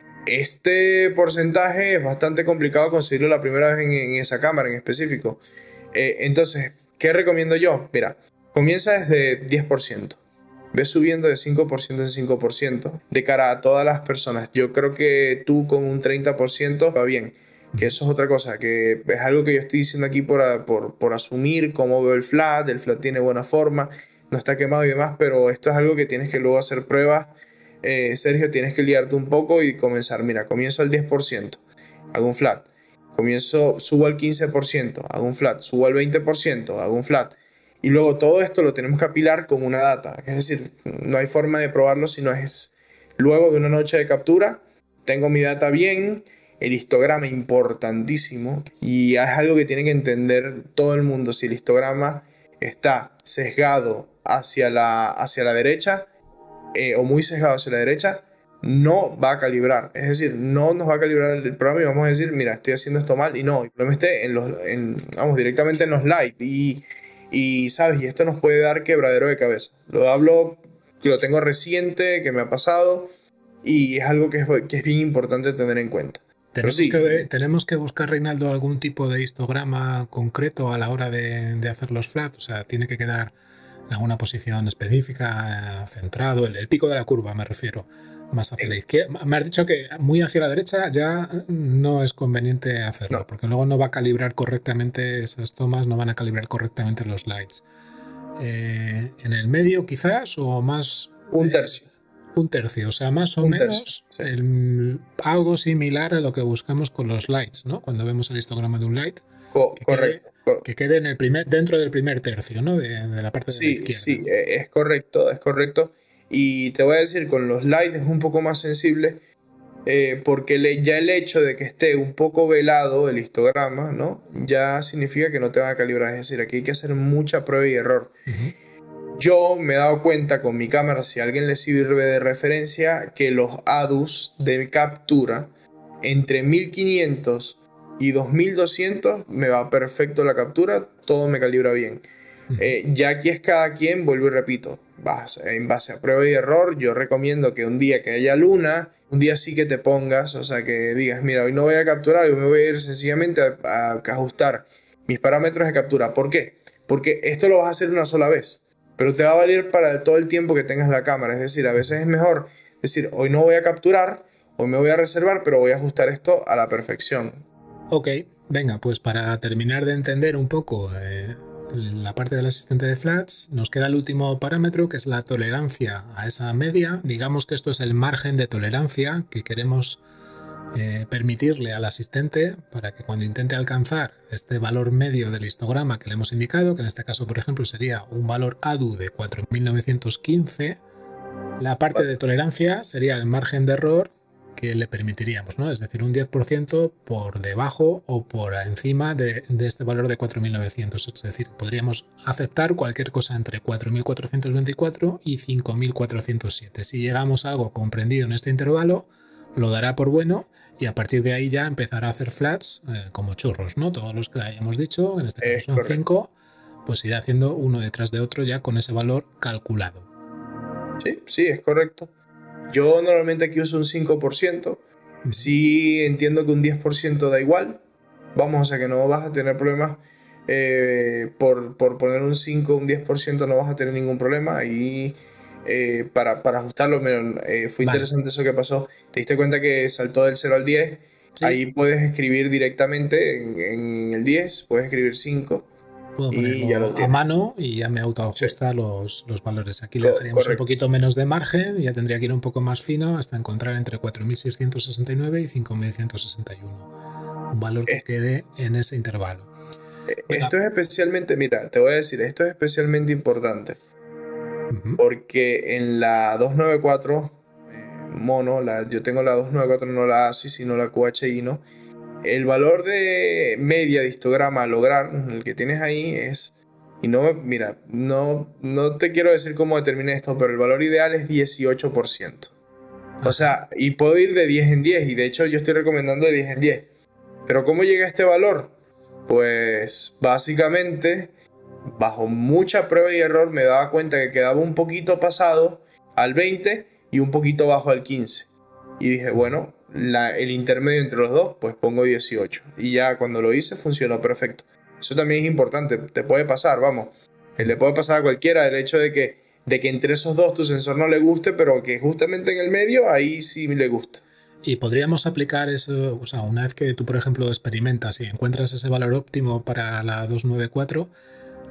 este porcentaje es bastante complicado conseguirlo la primera vez en, en esa cámara en específico. Eh, entonces, ¿qué recomiendo yo? Mira, comienza desde diez por ciento. Ves subiendo de cinco por ciento en cinco por ciento de cara a todas las personas. Yo creo que tú con un treinta por ciento va bien. Que eso es otra cosa, que es algo que yo estoy diciendo aquí por, por, por asumir cómo veo el flat. El flat tiene buena forma. no está quemado y demás, pero esto es algo que tienes que luego hacer pruebas. Eh, Sergio, tienes que liarte un poco y comenzar. Mira, comienzo al diez por ciento, hago un flat. Comienzo, subo al quince por ciento, hago un flat. Subo al veinte por ciento, hago un flat. Y luego todo esto lo tenemos que apilar con una data. Es decir, no hay forma de probarlo si no es luego de una noche de captura. Tengo mi data bien, el histograma importantísimo. Y es algo que tiene que entender todo el mundo. Si el histograma está sesgado hacia la, hacia la derecha, eh, o muy sesgado hacia la derecha, no va a calibrar. Es decir, no nos va a calibrar el programa y vamos a decir, mira, estoy haciendo esto mal. Y no, el problema esté en los, en, vamos, directamente en los light. Y, y, ¿sabes? Y esto nos puede dar quebradero de cabeza. Lo hablo, que lo tengo reciente, que me ha pasado. Y es algo que es, que es bien importante tener en cuenta. Tenemos, sí, que, tenemos que buscar, Reinaldo, algún tipo de histograma concreto a la hora de, de hacer los flats. O sea, tiene que quedar en alguna posición específica, centrado, el, el pico de la curva me refiero, más hacia la izquierda. Me has dicho que muy hacia la derecha ya no es conveniente hacerlo, no, porque luego no va a calibrar correctamente esas tomas, no van a calibrar correctamente los lights. Eh, ¿En el medio quizás o más? Un tercio. Eh, un tercio, o sea, más o un menos tercio, sí. el, algo similar a lo que buscamos con los lights, ¿no? Cuando vemos el histograma de un light. Co que correcto. Quede, que quede en el primer, dentro del primer tercio, ¿no? De, de la parte de sí, la izquierda. Sí, es correcto, es correcto. Y te voy a decir, con los lights es un poco más sensible, eh, porque le, ya el hecho de que esté un poco velado el histograma, ¿no? Ya significa que no te van a calibrar. Es decir, aquí hay que hacer mucha prueba y error. Uh-huh. Yo me he dado cuenta con mi cámara, si a alguien le sirve de referencia, que los A D Us de captura entre mil quinientos y dos mil doscientos me va perfecto la captura, todo me calibra bien. Uh-huh. eh, ya aquí es cada quien, vuelvo y repito, en base a prueba y error. Yo recomiendo que un día que haya luna, un día sí que te pongas, o sea, que digas, mira, hoy no voy a capturar, yo me voy a ir sencillamente a, a, a ajustar mis parámetros de captura. ¿Por qué? Porque esto lo vas a hacer una sola vez, pero te va a valer para todo el tiempo que tengas la cámara. Es decir, a veces es mejor decir, hoy no voy a capturar, hoy me voy a reservar, pero voy a ajustar esto a la perfección. Ok, venga, pues para terminar de entender un poco eh, la parte del asistente de flats, nos queda el último parámetro, que es la tolerancia a esa media. Digamos que esto es el margen de tolerancia que queremos eh, permitirle al asistente para que cuando intente alcanzar este valor medio del histograma que le hemos indicado, que en este caso, por ejemplo, sería un valor A D U de cuatro mil novecientos quince, la parte de tolerancia sería el margen de error que le permitiríamos, ¿no? Es decir, un diez por ciento por debajo o por encima de, de este valor de cuatro mil novecientos. Es decir, podríamos aceptar cualquier cosa entre cuatro mil cuatrocientos veinticuatro y cinco mil cuatrocientos siete. Si llegamos a algo comprendido en este intervalo, lo dará por bueno y a partir de ahí ya empezará a hacer flats eh, como churros, ¿no? Todos los que hayamos dicho, en este caso es son cinco, pues irá haciendo uno detrás de otro ya con ese valor calculado. Sí, sí, es correcto. Yo normalmente aquí uso un cinco por ciento. Sí entiendo que un diez por ciento da igual. Vamos, o sea que no vas a tener problemas. Eh, por, por poner un cinco, un diez por ciento no vas a tener ningún problema. Y eh, para, para ajustarlo, mira, eh, fue vale. Interesante eso que pasó. Te diste cuenta que saltó del cero al diez. Sí. Ahí puedes escribir directamente en, en el diez, puedes escribir cinco. Puedo ponerlo ya lo a mano y ya me autoajusta sí. los, los valores. Aquí le dejaríamos Correcto. un poquito menos de margen y ya tendría que ir un poco más fino hasta encontrar entre cuatro mil seiscientos sesenta y nueve y cinco mil ciento sesenta y uno. Un valor que es, quede en ese intervalo. Esto Venga. es especialmente, mira, te voy a decir, esto es especialmente importante. Uh-huh. Porque en la doscientos noventa y cuatro eh, mono, la, yo tengo la doscientos noventa y cuatro, no la A S I, sino la Q H I, ¿no? El valor de media de histograma a lograr, el que tienes ahí es, y no, mira, no, no te quiero decir cómo determiné esto, pero el valor ideal es dieciocho por ciento. O sea, y puedo ir de diez en diez, y de hecho yo estoy recomendando de diez en diez. Pero ¿cómo llega a este valor? Pues básicamente, bajo mucha prueba y error, me daba cuenta que quedaba un poquito pasado al veinte y un poquito bajo al quince. Y dije, bueno, La, el intermedio entre los dos, pues pongo dieciocho. Y ya cuando lo hice funcionó perfecto. Eso también es importante, te puede pasar, vamos. Le puede pasar a cualquiera el hecho de que, de que entre esos dos tu sensor no le guste, pero que justamente en el medio ahí sí le gusta. Y podríamos aplicar eso, o sea, una vez que tú, por ejemplo, experimentas y encuentras ese valor óptimo para la doscientos noventa y cuatro,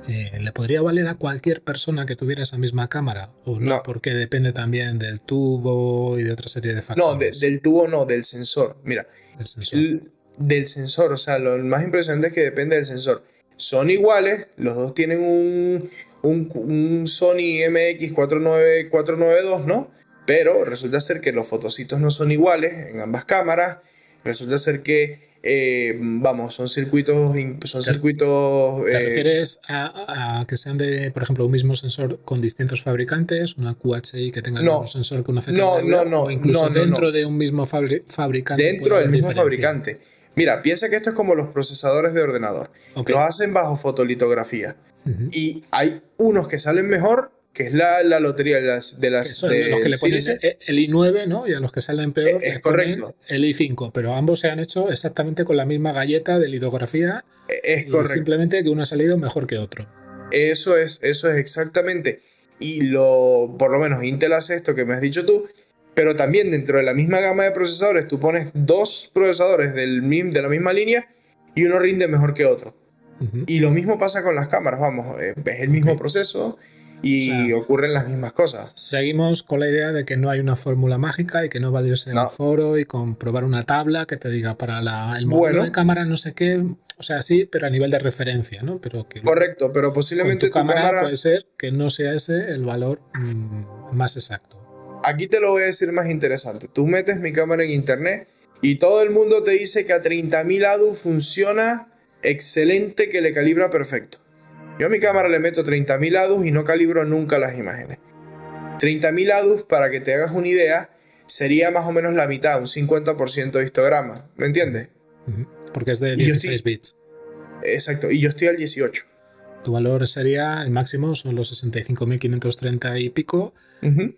eh, ¿le podría valer a cualquier persona que tuviera esa misma cámara? ¿O no? No, Porque depende también del tubo y de otra serie de no, de- factores del tubo no, del sensor. Mira, del sensor. el- del sensor, o sea, lo más impresionante es que depende del sensor. Son iguales, los dos tienen un, un, un Sony M X cuatro nueve cuatro nueve dos, ¿no? Pero resulta ser que los fotocitos no son iguales en ambas cámaras. Resulta ser que, eh, vamos, son circuitos, in- son ¿Te, circuitos, te eh, refieres a, a que sean de, por ejemplo, un mismo sensor con distintos fabricantes, una Q H I que tenga el mismo no, sensor que una no, no, Z T V, o no, incluso no, no, dentro no. de un mismo fabri- fabricante puede Dentro del haber mismo diferencia? fabricante. Mira, piensa que esto es como los procesadores de ordenador. Ok. Los hacen bajo fotolitografía. Ujú. Y hay unos que salen mejor, que es la, la lotería de las, de Que las son los que del le ponen Sílice. e- el i nueve, ¿no? Y a los que salen E- peor Es le ponen correcto, el i cinco, pero ambos se han hecho exactamente con la misma galleta de litografía e- es y correcto. simplemente que uno ha salido mejor que otro. Eso es, eso es exactamente. Y lo, por lo menos Intel hace esto que me has dicho tú, pero también dentro de la misma gama de procesadores, tú pones dos procesadores del, mim- de la misma línea y uno rinde mejor que otro. Ujú. Y lo mismo pasa con las cámaras, vamos, eh, es el mismo Ok. proceso O y sea, ocurren las mismas cosas. seguimos con la idea de que no hay una fórmula mágica y que no vale irse a un No, foro y comprobar una tabla que te diga para la- el modelo de bueno, cámara no sé qué, o sea, sí, pero a nivel de referencia, ¿no? Pero que luego correcto, pero con tu posiblemente tu cámara puede cámara, ser que no sea ese el valor mm, más exacto. aquí te lo voy a decir más interesante. Tú metes mi cámara en internet y todo el mundo te dice que a treinta mil A D U funciona excelente, que le calibra perfecto. Yo a mi cámara le meto treinta mil A D U y no calibro nunca las imágenes. treinta mil A D U, para que te hagas una idea, sería más o menos la mitad, un cincuenta por ciento de histograma. ¿Me entiendes? Ujú. Porque es de Y yo dieciséis estoy, bits. exacto, y yo estoy al dieciocho. Tu valor sería, el máximo son los sesenta y cinco mil quinientos treinta y pico, Ujú.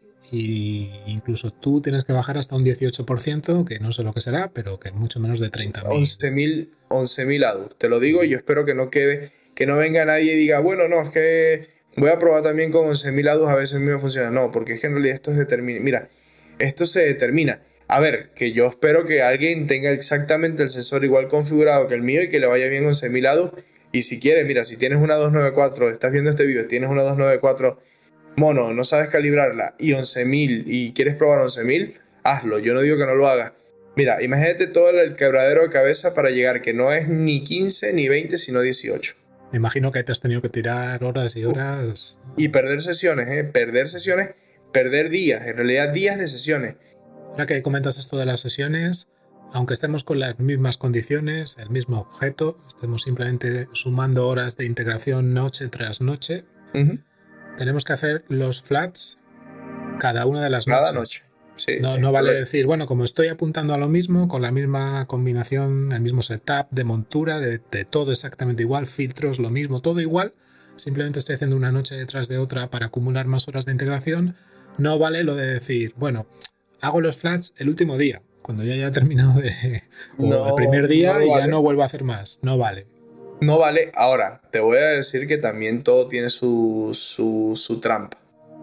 y incluso tú tienes que bajar hasta un dieciocho por ciento, que no sé lo que será, pero que mucho menos de treinta mil. once mil once mil A D U. Te lo digo y yo espero que no quede, que no venga nadie y diga, bueno, no, es que voy a probar también con once mil A D U, a veces a mí me funciona. No, porque es que en realidad esto es determina. Mira, esto se determina. A ver, que yo espero que alguien tenga exactamente el sensor igual configurado que el mío y que le vaya bien once mil A D U. Y si quieres, mira, si tienes una doscientos noventa y cuatro, estás viendo este video, tienes una doscientos noventa y cuatro mono, no sabes calibrarla y once mil y quieres probar once mil, hazlo. Yo no digo que no lo hagas. Mira, imagínate todo el quebradero de cabeza para llegar, que no es ni quince ni veinte, sino dieciocho. Me imagino que te has tenido que tirar horas y Uf. horas. Y perder sesiones, ¿eh? Perder sesiones, perder días, en realidad días de sesiones. Ahora que comentas esto de las sesiones, aunque estemos con las mismas condiciones, el mismo objeto, estemos simplemente sumando horas de integración noche tras noche, Ujú. tenemos que hacer los flats cada una de las Cada noches. noche. Sí, No, es no vale correcto. decir, bueno, como estoy apuntando a lo mismo, con la misma combinación, el mismo setup de montura, de, de todo exactamente igual, filtros, lo mismo, todo igual, simplemente estoy haciendo una noche detrás de otra para acumular más horas de integración. No vale lo de decir, bueno, hago los flats el último día, cuando ya haya terminado de... o el No, primer no día lo y ya vale. no vuelvo a hacer más. No vale. No vale. Ahora, te voy a decir que también todo tiene su, su, su trampa.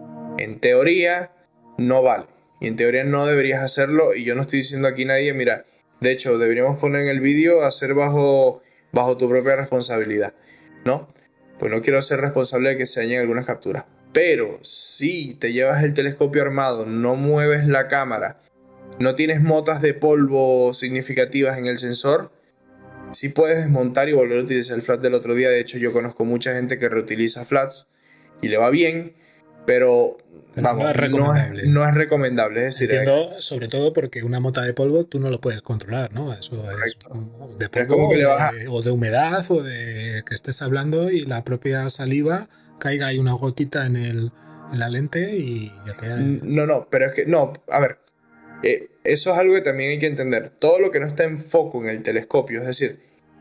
En teoría, no vale. Y en teoría no deberías hacerlo. Y yo no estoy diciendo aquí a nadie, mira, de hecho, deberíamos poner en el vídeo hacer bajo, bajo tu propia responsabilidad, ¿no? Pues no quiero ser responsable de que se dañen algunas capturas. Pero si te llevas el telescopio armado, no mueves la cámara, no tienes motas de polvo significativas en el sensor, sí puedes desmontar y volver a utilizar el flat del otro día. De hecho, yo conozco mucha gente que reutiliza flats y le va bien, pero Pero no vamos, es no es, recomendable. no es recomendable. Es decir, es Entiendo, sobre todo porque una mota de polvo tú no lo puedes controlar, ¿no? Eso es correcto. de Pero es como polvo que o le vas a... de, o de humedad o de que estés hablando y la propia saliva caiga ahí una gotita en, el, en la lente y ya te... No, no, pero es que, no, a ver, eh, eso es algo que también hay que entender. Todo lo que no está en foco en el telescopio, es decir,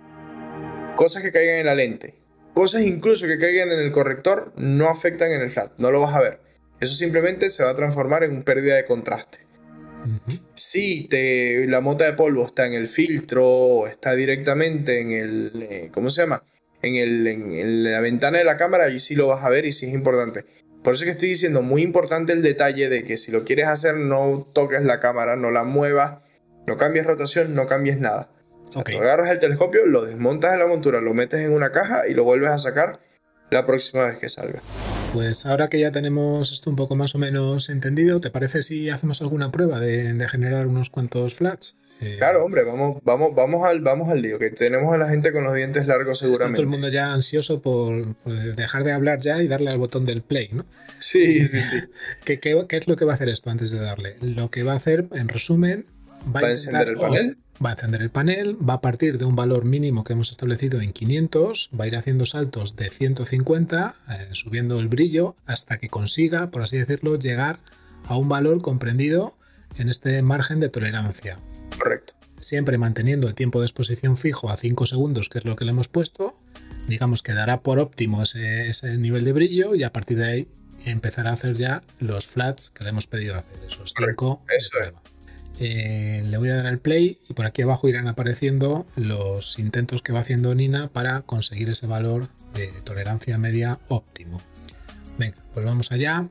cosas que caigan en la lente, cosas incluso que caigan en el corrector, no afectan en el flat, no lo vas a ver. Eso simplemente se va a transformar en una pérdida de contraste. Ujú. Si te, la mota de polvo está en el filtro o está directamente en el, eh, ¿cómo se llama? En, el, en, en la ventana de la cámara, ahí sí lo vas a ver y sí es importante. Por eso es que estoy diciendo, muy importante el detalle de que si lo quieres hacer, no toques la cámara, no la muevas, no cambies rotación, no cambies nada. O sea, Ok. tú agarras el telescopio, lo desmontas de la montura, lo metes en una caja y lo vuelves a sacar la próxima vez que salga. Pues ahora que ya tenemos esto un poco más o menos entendido, ¿te parece si hacemos alguna prueba de, de generar unos cuantos flats? Eh, Claro, hombre, vamos, vamos, vamos al, vamos al lío, que tenemos a la gente con los dientes largos está todo el seguramente. mundo ya ansioso por, por dejar de hablar ya y darle al botón del play, ¿no? Sí, sí, sí. ¿Qué, qué, qué es lo que va a hacer esto antes de darle? Lo que va a hacer, en resumen, va a, Va a intentar, encender el panel. oh, va a encender el panel, va a partir de un valor mínimo que hemos establecido en quinientos, va a ir haciendo saltos de ciento cincuenta, eh, subiendo el brillo hasta que consiga, por así decirlo, llegar a un valor comprendido en este margen de tolerancia. Correcto. Siempre manteniendo el tiempo de exposición fijo a cinco segundos, que es lo que le hemos puesto. Digamos que dará por óptimo ese, ese nivel de brillo y a partir de ahí empezará a hacer ya los flats que le hemos pedido hacer, esos cinco de Eso es. prueba. Eh, le voy a dar al play y por aquí abajo irán apareciendo los intentos que va haciendo Nina para conseguir ese valor de tolerancia media óptimo. Venga, pues vamos allá.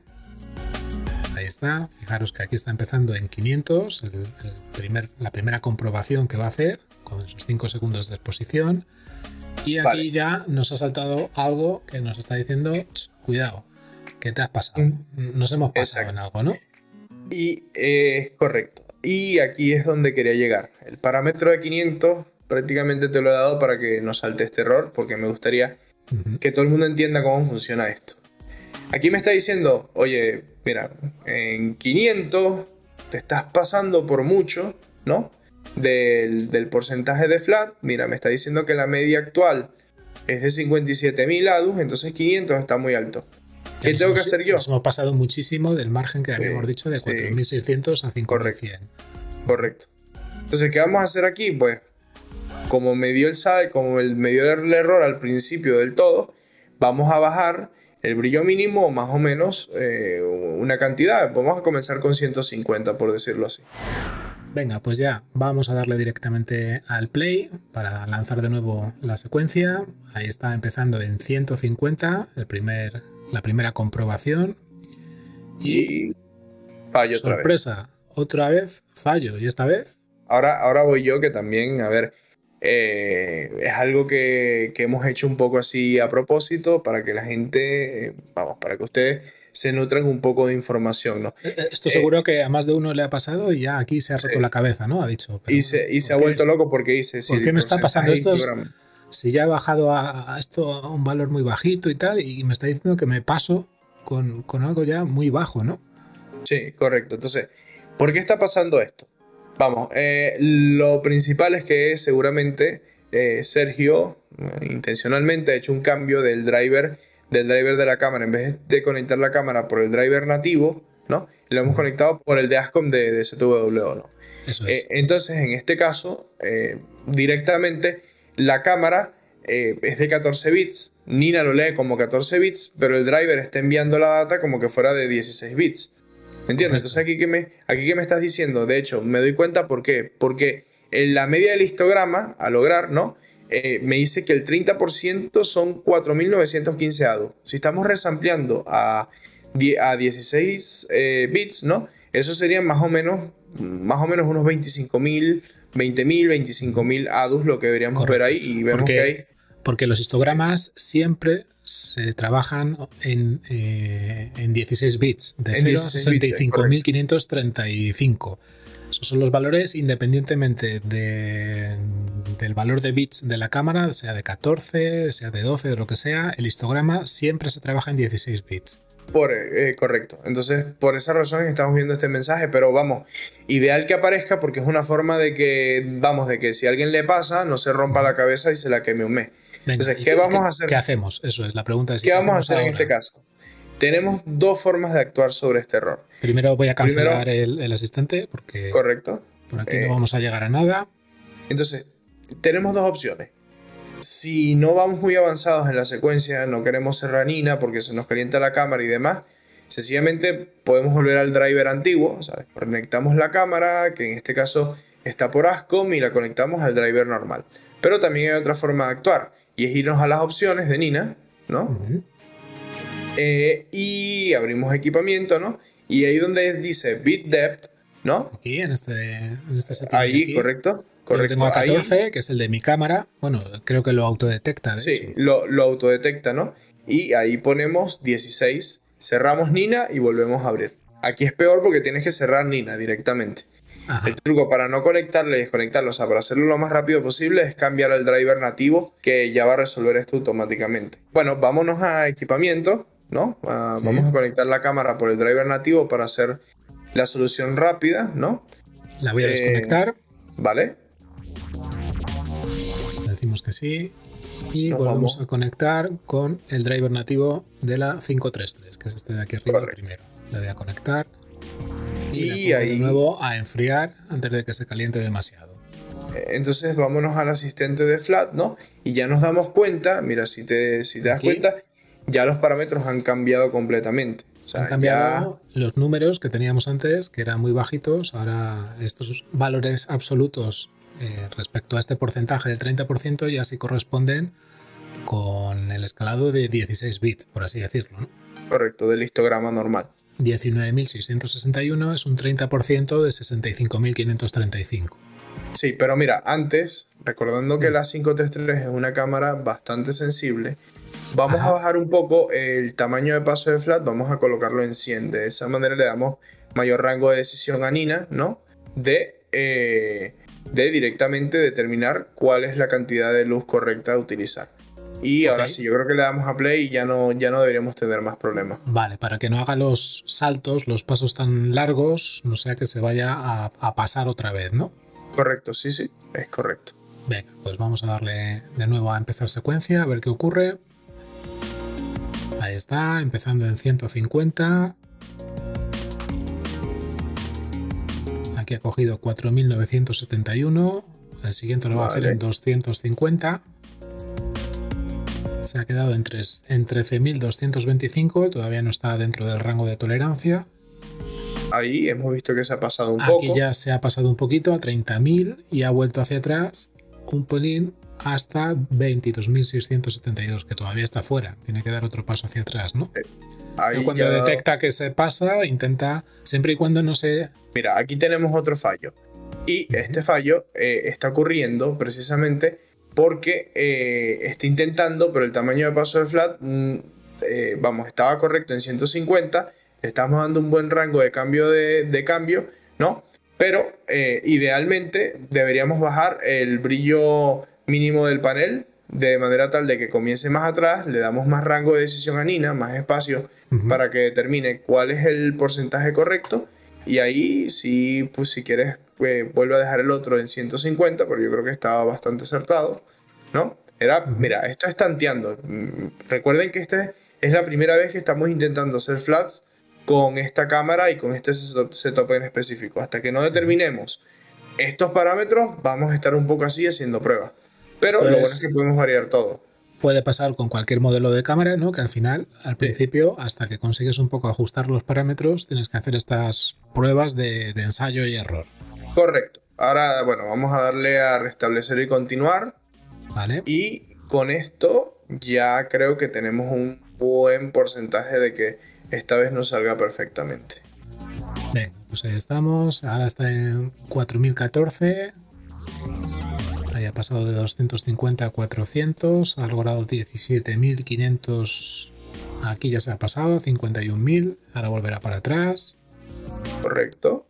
Ahí está, fijaros que aquí está empezando en quinientos, el, el primer, la primera comprobación que va a hacer con esos cinco segundos de exposición. Y aquí Vale. ya nos ha saltado algo que nos está diciendo, cuidado, que te has pasado. Mm. Nos hemos pasado Exacto. en algo, ¿no? Y es eh, correcto. Y aquí es donde quería llegar. El parámetro de quinientos prácticamente te lo he dado para que no salte este error, porque me gustaría Uh-huh. que todo el mundo entienda cómo funciona esto. Aquí me está diciendo, oye, mira, en quinientos te estás pasando por mucho, ¿no? Del, del porcentaje de flat. Mira, me está diciendo que la media actual es de cincuenta y siete mil A D U, entonces quinientos está muy alto. ¿Qué Nos tengo que hemos- hacer yo? Nos hemos pasado muchísimo del margen que Sí, habíamos dicho de sí. cuatro mil seiscientos a cinco mil cien. Correcto. Entonces, ¿qué vamos a hacer aquí? Pues, como me dio el sal, como el, me dio el error al principio del todo, vamos a bajar el brillo mínimo más o menos eh, una cantidad. Vamos a comenzar con ciento cincuenta, por decirlo así. Venga, pues ya vamos a darle directamente al play para lanzar de nuevo la secuencia. Ahí está empezando en ciento cincuenta, el primer, la primera comprobación. Y Y fallo otra vez. sorpresa, otra vez fallo. Y esta vez, Ahora, ahora voy yo, que también, a ver, eh, es algo que, que hemos hecho un poco así a propósito para que la gente, eh, vamos, para que ustedes se nutran un poco de información, ¿no? eh, eh, esto Eh, seguro que a más de uno le ha pasado y ya aquí se ha roto Sí. la cabeza, ¿no? Ha dicho. pero Y bueno, se, y se ¿por ha qué? vuelto loco porque dice, si ¿Por el qué me está pasando porcentaje esto? histograma- Si ya he bajado a, a esto a un valor muy bajito y tal, y me está diciendo que me paso con, con algo ya muy bajo, ¿no? Sí, correcto. Entonces, ¿por qué está pasando esto? Vamos, eh, lo principal es que seguramente eh, Sergio eh, intencionalmente ha hecho un cambio del driver, del driver de la cámara. En vez de conectar la cámara por el driver nativo, ¿no? Lo hemos conectado por el de ASCOM de, de Z W O, ¿no? Eso Eh, es. entonces, en este caso, eh, directamente la cámara eh, es de catorce bits. Nina lo lee como catorce bits, pero el driver está enviando la data como que fuera de dieciséis bits. ¿Me entiendes? Correcto. Entonces, aquí que, me, aquí que me estás diciendo, de hecho, me doy cuenta por qué. Porque en la media del histograma, a lograr, ¿no? Eh, me dice que el treinta por ciento son cuatro mil novecientos quince A D U. Si estamos resampleando a, die- a dieciséis eh, bits, ¿no? Eso serían más o menos, más o menos unos veinticinco mil, veinte mil, veinticinco mil A D Us, lo que deberíamos Correcto. ver ahí, y vemos Porque- que hay... Porque los histogramas siempre se trabajan en, eh, en dieciséis bits, de En cero a dieciséis sesenta y bits, cinco mil quinientos treinta y cinco. Esos son los valores independientemente de, del valor de bits de la cámara, sea de catorce, sea de doce, de lo que sea, el histograma siempre se trabaja en dieciséis bits. Por, eh, correcto. Entonces, por esa razón estamos viendo este mensaje, pero vamos, ideal que aparezca porque es una forma de que, vamos, de que si a alguien le pasa, no se rompa la cabeza y se la queme un mes. Venga, Entonces, ¿y ¿qué vamos a hacer? ¿Qué hacemos? Eso es, la pregunta es ¿Qué vamos a hacemos hacer en ahora? este caso? Tenemos dos formas de actuar sobre este error. Primero voy a cancelar Primero- el, el asistente porque ¿Correcto? por aquí Eh, no vamos a llegar a nada. Entonces, tenemos dos opciones. Si no vamos muy avanzados en la secuencia, no queremos cerrar Nina porque se nos calienta la cámara y demás, sencillamente podemos volver al driver antiguo, o sea, conectamos la cámara, que en este caso está por ASCOM, y la conectamos al driver normal. Pero también hay otra forma de actuar, y es irnos a las opciones de Nina, ¿no? Ujú. Eh, y abrimos equipamiento, ¿no? Y ahí donde dice bit depth, ¿no? Aquí, en este, en este setting de Ahí, aquí, correcto. yo Correcto. tengo a Ahí, catorce, que es el de mi cámara. Bueno, creo que lo autodetecta, de sí, hecho. lo, lo autodetecta, ¿no? y ahí ponemos dieciséis, cerramos Nina y volvemos a abrir. Aquí es peor porque tienes que cerrar Nina directamente. Ajá. El truco para no conectarle y desconectarlo, o sea, para hacerlo lo más rápido posible, es cambiar el driver nativo, que ya va a resolver esto automáticamente. Bueno, vámonos a equipamiento, ¿no? Uh, sí. Vamos a conectar la cámara por el driver nativo para hacer la solución rápida, ¿no? La voy a eh, desconectar. Vale. Decimos que sí. Y Nos volvemos vamos. a conectar con el driver nativo de la cinco tres tres, que es este de aquí arriba. Correcto. Primero. Le voy a conectar. Y, y ahí de nuevo a enfriar antes de que se caliente demasiado. Entonces vámonos al asistente de Flat, ¿no? Y ya nos damos cuenta, mira, si te, si te das cuenta, ya los parámetros han cambiado completamente. O sea, han cambiado ya... los números que teníamos antes, que eran muy bajitos. Ahora estos valores absolutos eh, respecto a este porcentaje del treinta por ciento ya sí corresponden con el escalado de dieciséis bits, por así decirlo, ¿no? Correcto, del histograma normal. diecinueve mil seiscientos sesenta y uno es un treinta por ciento de sesenta y cinco mil quinientos treinta y cinco. Sí, pero mira, antes, recordando que la cinco tres tres es una cámara bastante sensible, vamos Ajá. a bajar un poco el tamaño de paso de Flat, vamos a colocarlo en cien. De esa manera le damos mayor rango de decisión a Nina, ¿no? De, eh, de directamente determinar cuál es la cantidad de luz correcta a utilizar. Y okay. ahora sí, yo creo que le damos a play y ya no, ya no deberíamos tener más problemas. Vale, para que no haga los saltos, los pasos tan largos, no sea que se vaya a, a pasar otra vez, ¿no? Correcto, sí, sí, es correcto. Venga, pues vamos a darle de nuevo a empezar secuencia, a ver qué ocurre. Ahí está, empezando en ciento cincuenta. Aquí ha cogido cuatro mil novecientos setenta y uno. El siguiente lo va vale. a hacer en doscientos cincuenta. Se ha quedado en, en trece mil doscientos veinticinco, todavía no está dentro del rango de tolerancia. Ahí hemos visto que se ha pasado un Aquí poco. Aquí ya se ha pasado un poquito a treinta mil y ha vuelto hacia atrás un pelín hasta veintidós mil seiscientos setenta y dos, que todavía está fuera. Tiene que dar otro paso hacia atrás, ¿no? Ahí Pero cuando ya... detecta que se pasa, intenta, siempre y cuando no se... Mira, aquí tenemos otro fallo. Y uh-huh. este fallo eh, está ocurriendo precisamente... porque eh, está intentando, pero el tamaño de paso de Flat, mm, eh, vamos, estaba correcto en ciento cincuenta, le estamos dando un buen rango de cambio, de, de cambio, ¿no? Pero eh, idealmente deberíamos bajar el brillo mínimo del panel de manera tal de que comience más atrás, le damos más rango de decisión a Nina, más espacio uh-huh. para que determine cuál es el porcentaje correcto, y ahí sí, pues si quieres... Pues vuelvo a dejar el otro en ciento cincuenta, pero yo creo que estaba bastante acertado, ¿no? Era, uh-huh. mira, esto es tanteando. Recuerden que esta es la primera vez que estamos intentando hacer flats con esta cámara y con este setup en específico. Hasta que no determinemos estos parámetros, vamos a estar un poco así haciendo pruebas. Pero esto lo bueno es que podemos variar todo. Puede pasar con cualquier modelo de cámara, ¿no? Que al final, al principio, sí. hasta que consigues un poco ajustar los parámetros, tienes que hacer estas pruebas de, de ensayo y error. Correcto. Ahora, bueno, vamos a darle a restablecer y continuar. Vale. Y con esto ya creo que tenemos un buen porcentaje de que esta vez nos salga perfectamente. Venga, pues ahí estamos. Ahora está en cuatro mil catorce. Ahí ha pasado de doscientos cincuenta a cuatrocientos. Ha logrado diecisiete mil quinientos. Aquí ya se ha pasado, cincuenta y un mil. Ahora volverá para atrás. Correcto.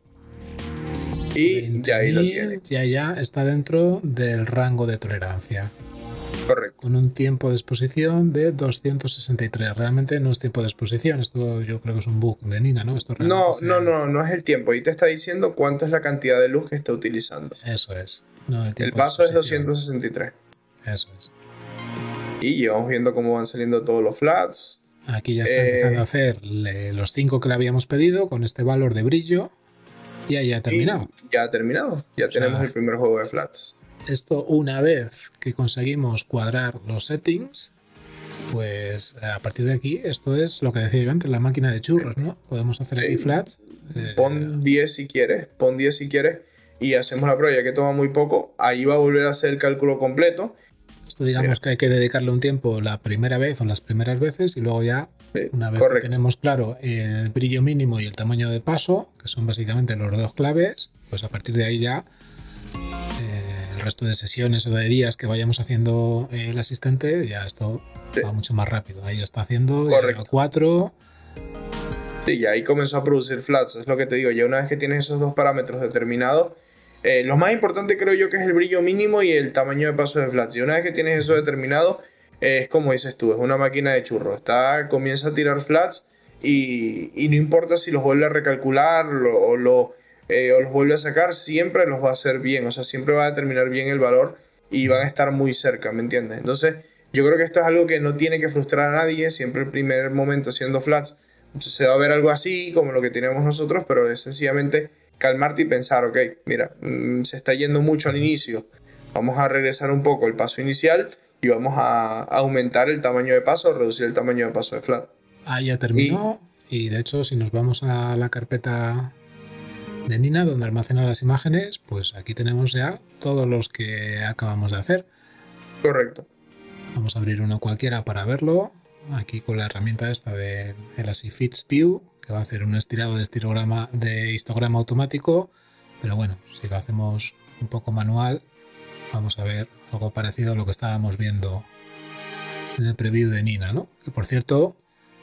Y ya ahí lo tiene. Ya, ya está dentro del rango de tolerancia. Correcto. Con un tiempo de exposición de doscientos sesenta y tres. Realmente no es tiempo de exposición. Esto yo creo que es un bug de Nina, ¿no? Esto no, se... no, no, no es el tiempo. Ahí te está diciendo cuánto es la cantidad de luz que está utilizando. Eso es. No, el, el paso es doscientos sesenta y tres. Eso es. Y llevamos viendo cómo van saliendo todos los flats. Aquí ya está eh... empezando a hacer los cinco que le habíamos pedido con este valor de brillo. Y ahí ya ha terminado. Y ya ha terminado. Ya o tenemos sea, el primer juego de flats. Esto, una vez que conseguimos cuadrar los settings, pues a partir de aquí, esto es lo que decía yo antes, la máquina de churros, ¿no? Podemos hacer sí. aquí flats. Eh, pon diez si quieres, pon diez si quieres y hacemos la prueba, ya que toma muy poco. Ahí va a volver a hacer el cálculo completo. Esto digamos Mira. que hay que dedicarle un tiempo la primera vez o las primeras veces y luego ya, sí, una vez correcto. que tenemos claro el brillo mínimo y el tamaño de paso, que son básicamente los dos claves, pues a partir de ahí ya eh, el resto de sesiones o de días que vayamos haciendo eh, el asistente, ya esto Sí. Va mucho más rápido. Ahí está haciendo cuatro. Sí, y ahí comenzó a producir flats. Es lo que te digo. Ya una vez que tienes esos dos parámetros determinados, eh, lo más importante creo yo que es el brillo mínimo y el tamaño de paso de flats. Y una vez que tienes eso determinado, eh, es como dices tú, es una máquina de churro. Está, comienza a tirar flats y, y no importa si los vuelve a recalcular lo, o, lo, eh, o los vuelve a sacar, siempre los va a hacer bien. O sea, siempre va a determinar bien el valor y van a estar muy cerca, ¿me entiendes? Entonces, yo creo que esto es algo que no tiene que frustrar a nadie. Siempre el primer momento haciendo flats se va a ver algo así como lo que tenemos nosotros, pero es sencillamente calmarte y pensar, ok, mira, mmm, se está yendo mucho al inicio, vamos a regresar un poco el paso inicial y vamos a, a aumentar el tamaño de paso o reducir el tamaño de paso de flat. Ah, ya terminó y... y de hecho si nos vamos a la carpeta de Nina donde almacena las imágenes, pues aquí tenemos ya todos los que acabamos de hacer. Correcto. Vamos a abrir uno cualquiera para verlo. Aquí con la herramienta esta de el AsiFits View, que va a hacer un estirado de histograma, de histograma automático, pero bueno, si lo hacemos un poco manual, vamos a ver algo parecido a lo que estábamos viendo en el preview de Nina, ¿no? Que por cierto,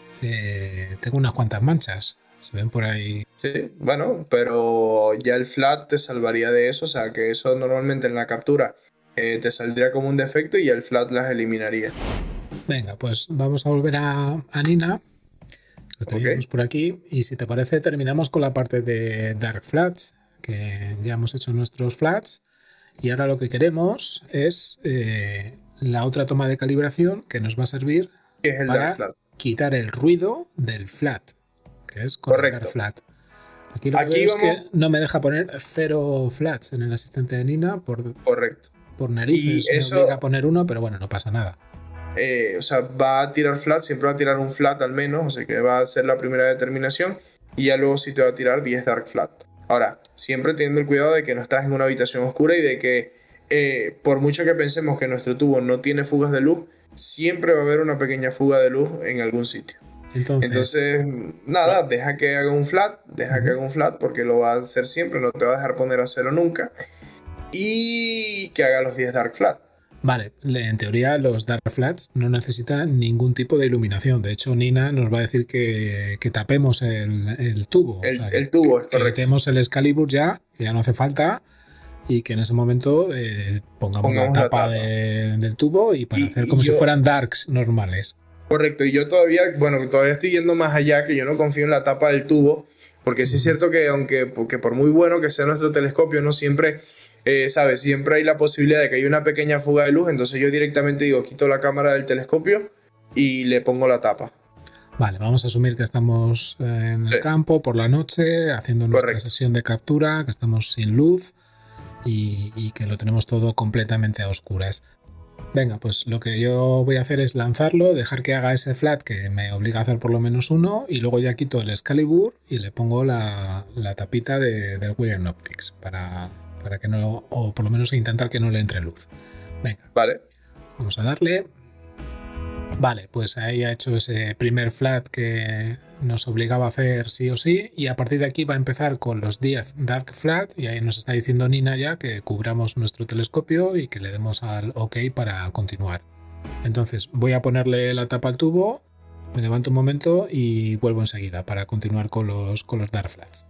eh, tengo unas cuantas manchas, se ven por ahí. Sí, bueno, pero ya el flat te salvaría de eso, o sea que eso normalmente en la captura eh, te saldría como un defecto y el flat las eliminaría. Venga, pues vamos a volver a, a Nina. Lo teníamos okay por aquí. Y si te parece, terminamos con la parte de Dark Flats, que ya hemos hecho nuestros flats. Y ahora lo que queremos es eh, la otra toma de calibración que nos va a servir es el para Dark Flat. Quitar el ruido del flat, que es con el Dark Flat. Aquí lo que aquí veo vamos... es que no me deja poner cero flats en el asistente de Nina por, Correcto. por narices. Y eso... me obliga a poner uno, pero bueno, no pasa nada. Eh, o sea, va a tirar flat, siempre va a tirar un flat al menos, o sea que va a ser la primera determinación y ya luego sí te va a tirar diez dark flat. Ahora, siempre teniendo el cuidado de que no estás en una habitación oscura y de que eh, por mucho que pensemos que nuestro tubo no tiene fugas de luz, siempre va a haber una pequeña fuga de luz en algún sitio. Entonces, Entonces nada, deja que haga un flat, deja uh-huh. que haga un flat porque lo va a hacer siempre, no te va a dejar poner a cero nunca y que haga los diez dark flat. Vale, en teoría los Dark Flats no necesitan ningún tipo de iluminación. De hecho, Nina nos va a decir que, que tapemos el, el tubo. El, o sea, el tubo, es que, correcto. Que quitemos el Excalibur ya, que ya no hace falta, y que en ese momento eh, pongamos, pongamos la tapa, la tapa. De, del tubo y para y, hacer como si yo, fueran darks normales. Correcto, y yo todavía, bueno, todavía estoy yendo más allá, que yo no confío en la tapa del tubo, porque sí es cierto que aunque porque por muy bueno que sea nuestro telescopio, no siempre... Eh, ¿sabes? Siempre hay la posibilidad de que haya una pequeña fuga de luz, entonces yo directamente digo, quito la cámara del telescopio y le pongo la tapa. Vale, vamos a asumir que estamos en el sí. campo por la noche, haciendo nuestra Correcto. Sesión de captura, que estamos sin luz y, y que lo tenemos todo completamente a oscuras. Venga, pues lo que yo voy a hacer es lanzarlo, dejar que haga ese flat que me obliga a hacer por lo menos uno y luego ya quito el Excalibur y le pongo la, la tapita de, del William Optics para... para que no, o por lo menos intentar que no le entre luz. Venga. Vale. Vamos a darle. Vale, pues ahí ha hecho ese primer flat que nos obligaba a hacer sí o sí y a partir de aquí va a empezar con los diez dark flat y ahí nos está diciendo Nina ya que cubramos nuestro telescopio y que le demos al OK para continuar. Entonces voy a ponerle la tapa al tubo, me levanto un momento y vuelvo enseguida para continuar con los, con los dark flats.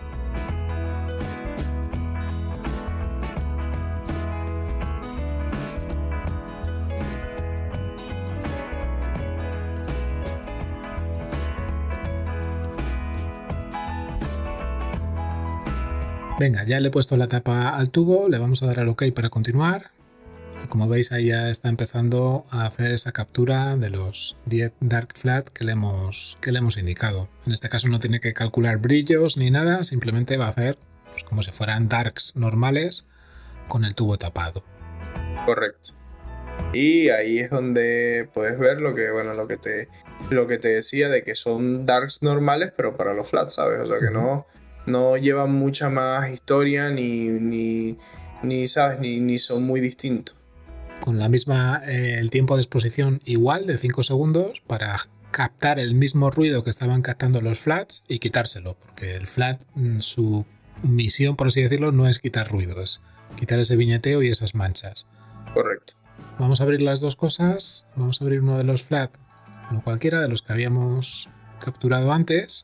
Venga, ya le he puesto la tapa al tubo, le vamos a dar al OK para continuar. Y como veis ahí ya está empezando a hacer esa captura de los diez dark flat que le hemos, que le hemos indicado. En este caso no tiene que calcular brillos ni nada, simplemente va a hacer pues, como si fueran darks normales con el tubo tapado. Correcto. Y ahí es donde puedes ver lo que, bueno, lo que te, lo que te decía de que son darks normales, pero para los flats, ¿sabes? O sea que no... no llevan mucha más historia ni, ni, ni sabes, ni, ni son muy distintos. Con la misma, eh, el tiempo de exposición igual de cinco segundos para captar el mismo ruido que estaban captando los flats y quitárselo, porque el flat, su misión, por así decirlo, no es quitar ruido, es quitar ese viñeteo y esas manchas. Correcto. vamos a abrir las dos cosas. Vamos a abrir uno de los flat, no cualquiera de los que habíamos capturado antes.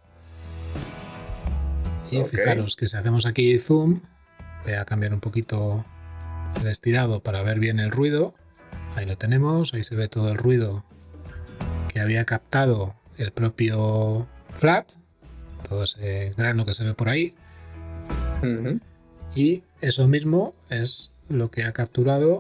Y okay. Fijaros que si hacemos aquí zoom, voy a cambiar un poquito el estirado para ver bien el ruido. Ahí lo tenemos, ahí se ve todo el ruido que había captado el propio flat, todo ese grano que se ve por ahí. Uh-huh. Y eso mismo es lo que ha capturado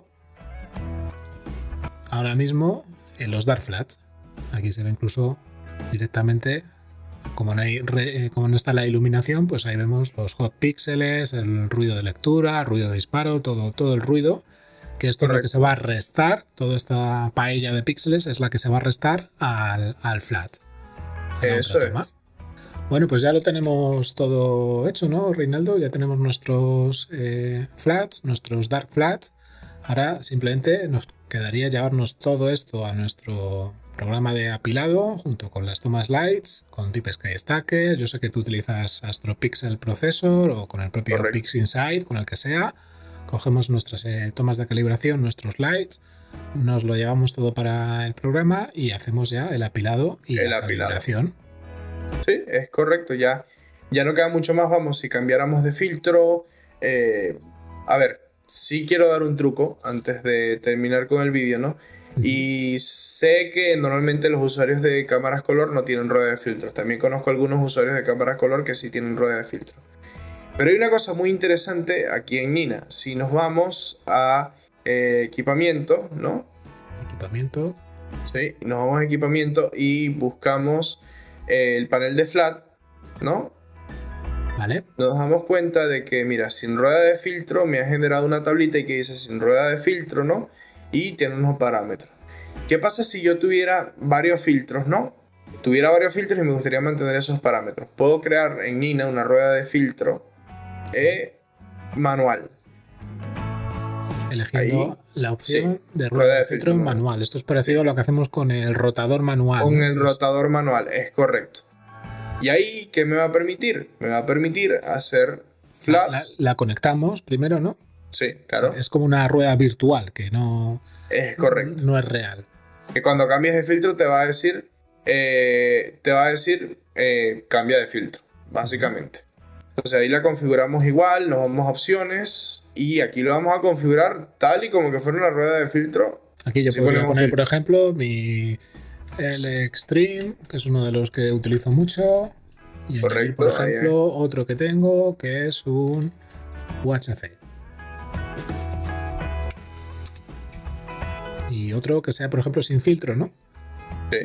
ahora mismo en los dark flats. Aquí se ve incluso directamente, como no, hay re, como no está la iluminación, pues ahí vemos los hot píxeles, el ruido de lectura, el ruido de disparo, todo, todo el ruido, que esto Correcto. Es lo que se va a restar, toda esta paella de píxeles es la que se va a restar al, al flat. Eso es. Bueno, pues ya lo tenemos todo hecho, ¿no, Reinaldo? Ya tenemos nuestros eh, flats, nuestros dark flats. Ahora simplemente nos quedaría llevarnos todo esto a nuestro programa de apilado junto con las tomas lights, con Deep Sky Stacker. Yo sé que tú utilizas AstroPixel Processor o con el propio Correcto. PixInsight, con el que sea. Cogemos nuestras eh, tomas de calibración, nuestros lights, nos lo llevamos todo para el programa y hacemos ya el apilado y el la apilado. calibración. Sí, es correcto. Ya, ya no queda mucho más. Vamos, si cambiáramos de filtro... Eh, a ver, sí quiero dar un truco antes de terminar con el vídeo, ¿no? Uh-huh. Y sé que normalmente los usuarios de cámaras color no tienen rueda de filtros. También conozco algunos usuarios de cámaras color que sí tienen rueda de filtro. Pero hay una cosa muy interesante aquí en Nina. Si nos vamos a eh, equipamiento, ¿no? Equipamiento. Sí, nos vamos a equipamiento y buscamos eh, el panel de flat, ¿no? Vale. Nos damos cuenta de que, mira, sin rueda de filtro me ha generado una tablita y que dice sin rueda de filtro, ¿no? Y tiene unos parámetros. ¿Qué pasa si yo tuviera varios filtros, ¿no? Tuviera varios filtros y me gustaría mantener esos parámetros. Puedo crear en Nina una rueda de filtro eh, manual. Eligiendo Ahí, la opción sí, de rueda, rueda de, de filtro, filtro manual. manual. Esto es parecido sí. a lo que hacemos con el rotador manual. Con ¿no? el pues... rotador manual, es correcto. Y ahí, ¿qué me va a permitir? Me va a permitir hacer flats. La, la conectamos primero, ¿no? Sí, claro. Es como una rueda virtual que no... Es correcto. No es real. Que cuando cambies de filtro te va a decir... Eh, te va a decir... Eh, cambia de filtro, básicamente. Entonces ahí la configuramos igual, nos vamos a opciones... Y aquí lo vamos a configurar tal y como que fuera una rueda de filtro. Aquí yo si podría poner, filtro. por ejemplo, mi... el Extreme, que es uno de los que utilizo mucho. Y Correcto, añadir, por ejemplo, ahí, ahí. otro que tengo, que es un U H C. Y otro que sea, por ejemplo, sin filtro, ¿no? Sí.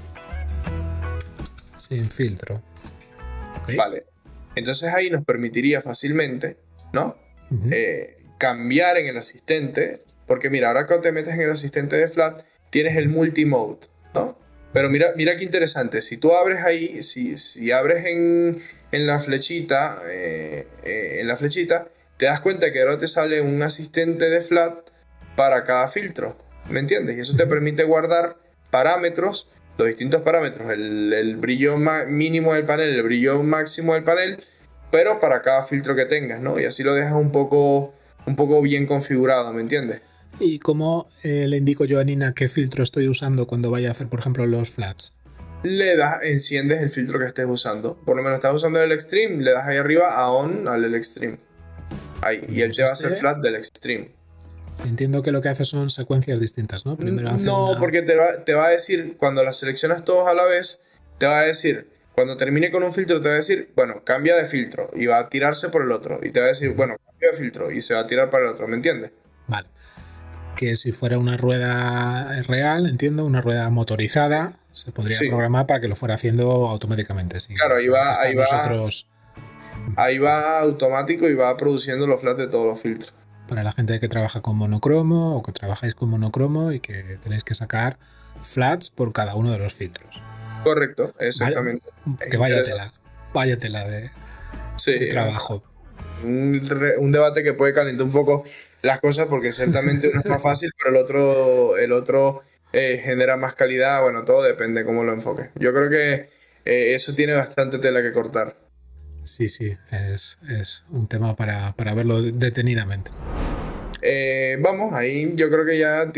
Sin filtro. Okay. Vale. Entonces ahí nos permitiría fácilmente, ¿no? Uh-huh. eh, cambiar en el asistente. Porque mira, ahora cuando te metes en el asistente de Flat, tienes el multimode, ¿no? Pero mira, mira qué interesante. Si tú abres ahí, si, si abres en, en la flechita, eh, eh, en la flechita, te das cuenta que ahora te sale un asistente de Flat para cada filtro. ¿Me entiendes? Y eso te permite guardar parámetros, los distintos parámetros, el, el brillo mínimo del panel, el brillo máximo del panel, pero para cada filtro que tengas, ¿no? Y así lo dejas un poco, un poco bien configurado, ¿me entiendes? ¿Y cómo eh, le indico yo a Nina qué filtro estoy usando cuando vaya a hacer, por ejemplo, los flats? Le das, enciendes el filtro que estés usando. Por lo menos estás usando el Extreme, le das ahí arriba a On al Extreme. Ahí, y él te va a hacer flat del Extreme. Entiendo que lo que hace son secuencias distintas, ¿no? Primero hace no, una... porque te va, te va a decir, cuando las seleccionas todos a la vez, te va a decir, cuando termine con un filtro, te va a decir, bueno, cambia de filtro, y va a tirarse por el otro. Y te va a decir, bueno, cambia de filtro, y se va a tirar para el otro, ¿me entiendes? Vale. Que si fuera una rueda real, entiendo, una rueda motorizada, se podría sí. programar para que lo fuera haciendo automáticamente. Sí. Claro, ahí va, ahí va, nosotros... ahí va automático y va produciendo los flats de todos los filtros. Para la gente que trabaja con monocromo o que trabajáis con monocromo y que tenéis que sacar flats por cada uno de los filtros. Correcto, exactamente. Vaya, que vaya tela, vaya tela de, sí, de trabajo. Un, un debate que puede calentar un poco las cosas porque ciertamente uno es más fácil, pero el otro, el otro eh, genera más calidad. Bueno, todo depende de cómo lo enfoques. Yo creo que eh, eso tiene bastante tela que cortar. Sí, sí, es, es un tema para, para verlo detenidamente. Eh, vamos, ahí yo creo que ya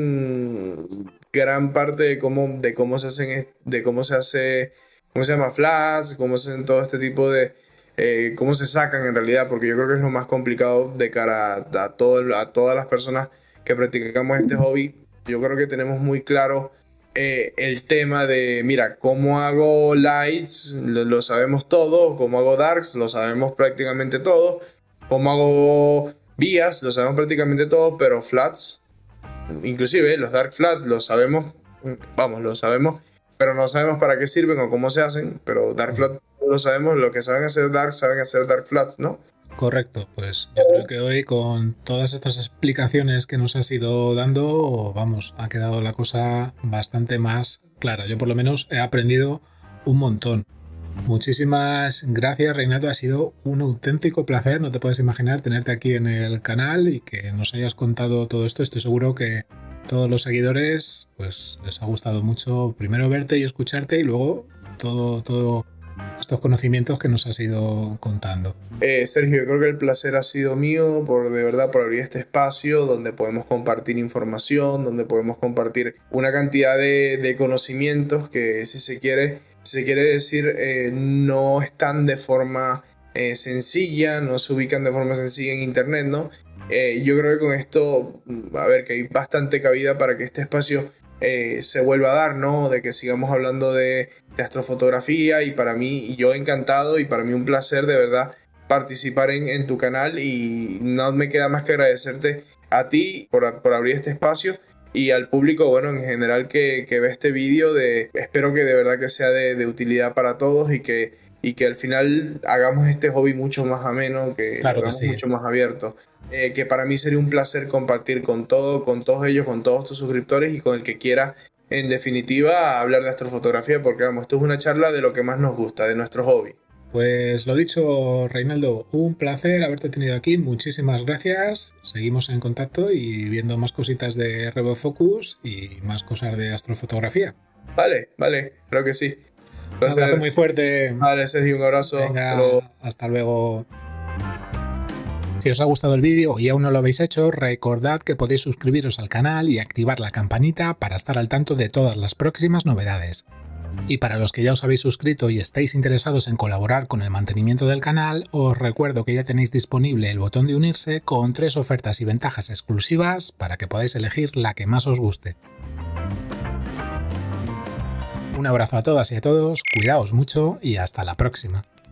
tienen gran parte de cómo, de cómo se hacen, est- de cómo se hace, cómo se llama flats, cómo se hacen todo este tipo de, eh, cómo se sacan en realidad, porque yo creo que es lo más complicado de cara a, a, todo, el- a todas las personas que practicamos este hobby. Yo creo que tenemos muy claro eh, el tema de, mira, cómo hago lights, lo, lo sabemos todo, cómo hago darks, lo sabemos prácticamente todo, cómo hago vías, lo sabemos prácticamente todo, pero flats, inclusive los dark flats, lo sabemos, vamos, lo sabemos, pero no sabemos para qué sirven o cómo se hacen, pero dark flat lo sabemos, lo que saben hacer dark, saben hacer dark flats, ¿no? Correcto, pues yo creo que hoy con todas estas explicaciones que nos has ido dando, vamos, ha quedado la cosa bastante más clara. Yo por lo menos he aprendido un montón. Muchísimas gracias, Reinaldo, ha sido un auténtico placer, no te puedes imaginar tenerte aquí en el canal y que nos hayas contado todo esto. Estoy seguro que todos los seguidores pues les ha gustado mucho primero verte y escucharte y luego todo, todo estos conocimientos que nos has ido contando. Eh, Sergio, yo creo que el placer ha sido mío por de verdad por abrir este espacio donde podemos compartir información, donde podemos compartir una cantidad de, de conocimientos que si se quiere, si se quiere decir eh, no están de forma eh, sencilla, no se ubican de forma sencilla en internet, ¿no? Eh, yo creo que con esto, a ver, que hay bastante cabida para que este espacio eh, se vuelva a dar, ¿no? De que sigamos hablando de, de astrofotografía y para mí, y yo encantado y para mí un placer de verdad participar en, en tu canal y no me queda más que agradecerte a ti por, por abrir este espacio y al público, bueno, en general que, que ve este vídeo, de, espero que de verdad que sea de, de utilidad para todos y que, y que al final hagamos este hobby mucho más ameno, que Claro lo que hagamos sí. mucho más abierto. Eh, que para mí sería un placer compartir con todo, con todos ellos, con todos tus suscriptores y con el que quiera, en definitiva, hablar de astrofotografía, porque vamos, esto es una charla de lo que más nos gusta, de nuestro hobby. Pues lo dicho, Reinaldo, un placer haberte tenido aquí, muchísimas gracias, seguimos en contacto y viendo más cositas de RevoFocus y más cosas de astrofotografía. Vale, vale, creo que sí. Un abrazo muy fuerte. Vale, Sergio, un abrazo. Venga, Hasta luego. hasta luego. Si os ha gustado el vídeo y aún no lo habéis hecho, recordad que podéis suscribiros al canal y activar la campanita para estar al tanto de todas las próximas novedades. Y para los que ya os habéis suscrito y estáis interesados en colaborar con el mantenimiento del canal, os recuerdo que ya tenéis disponible el botón de unirse con tres ofertas y ventajas exclusivas para que podáis elegir la que más os guste. Un abrazo a todas y a todos, cuidaos mucho y hasta la próxima.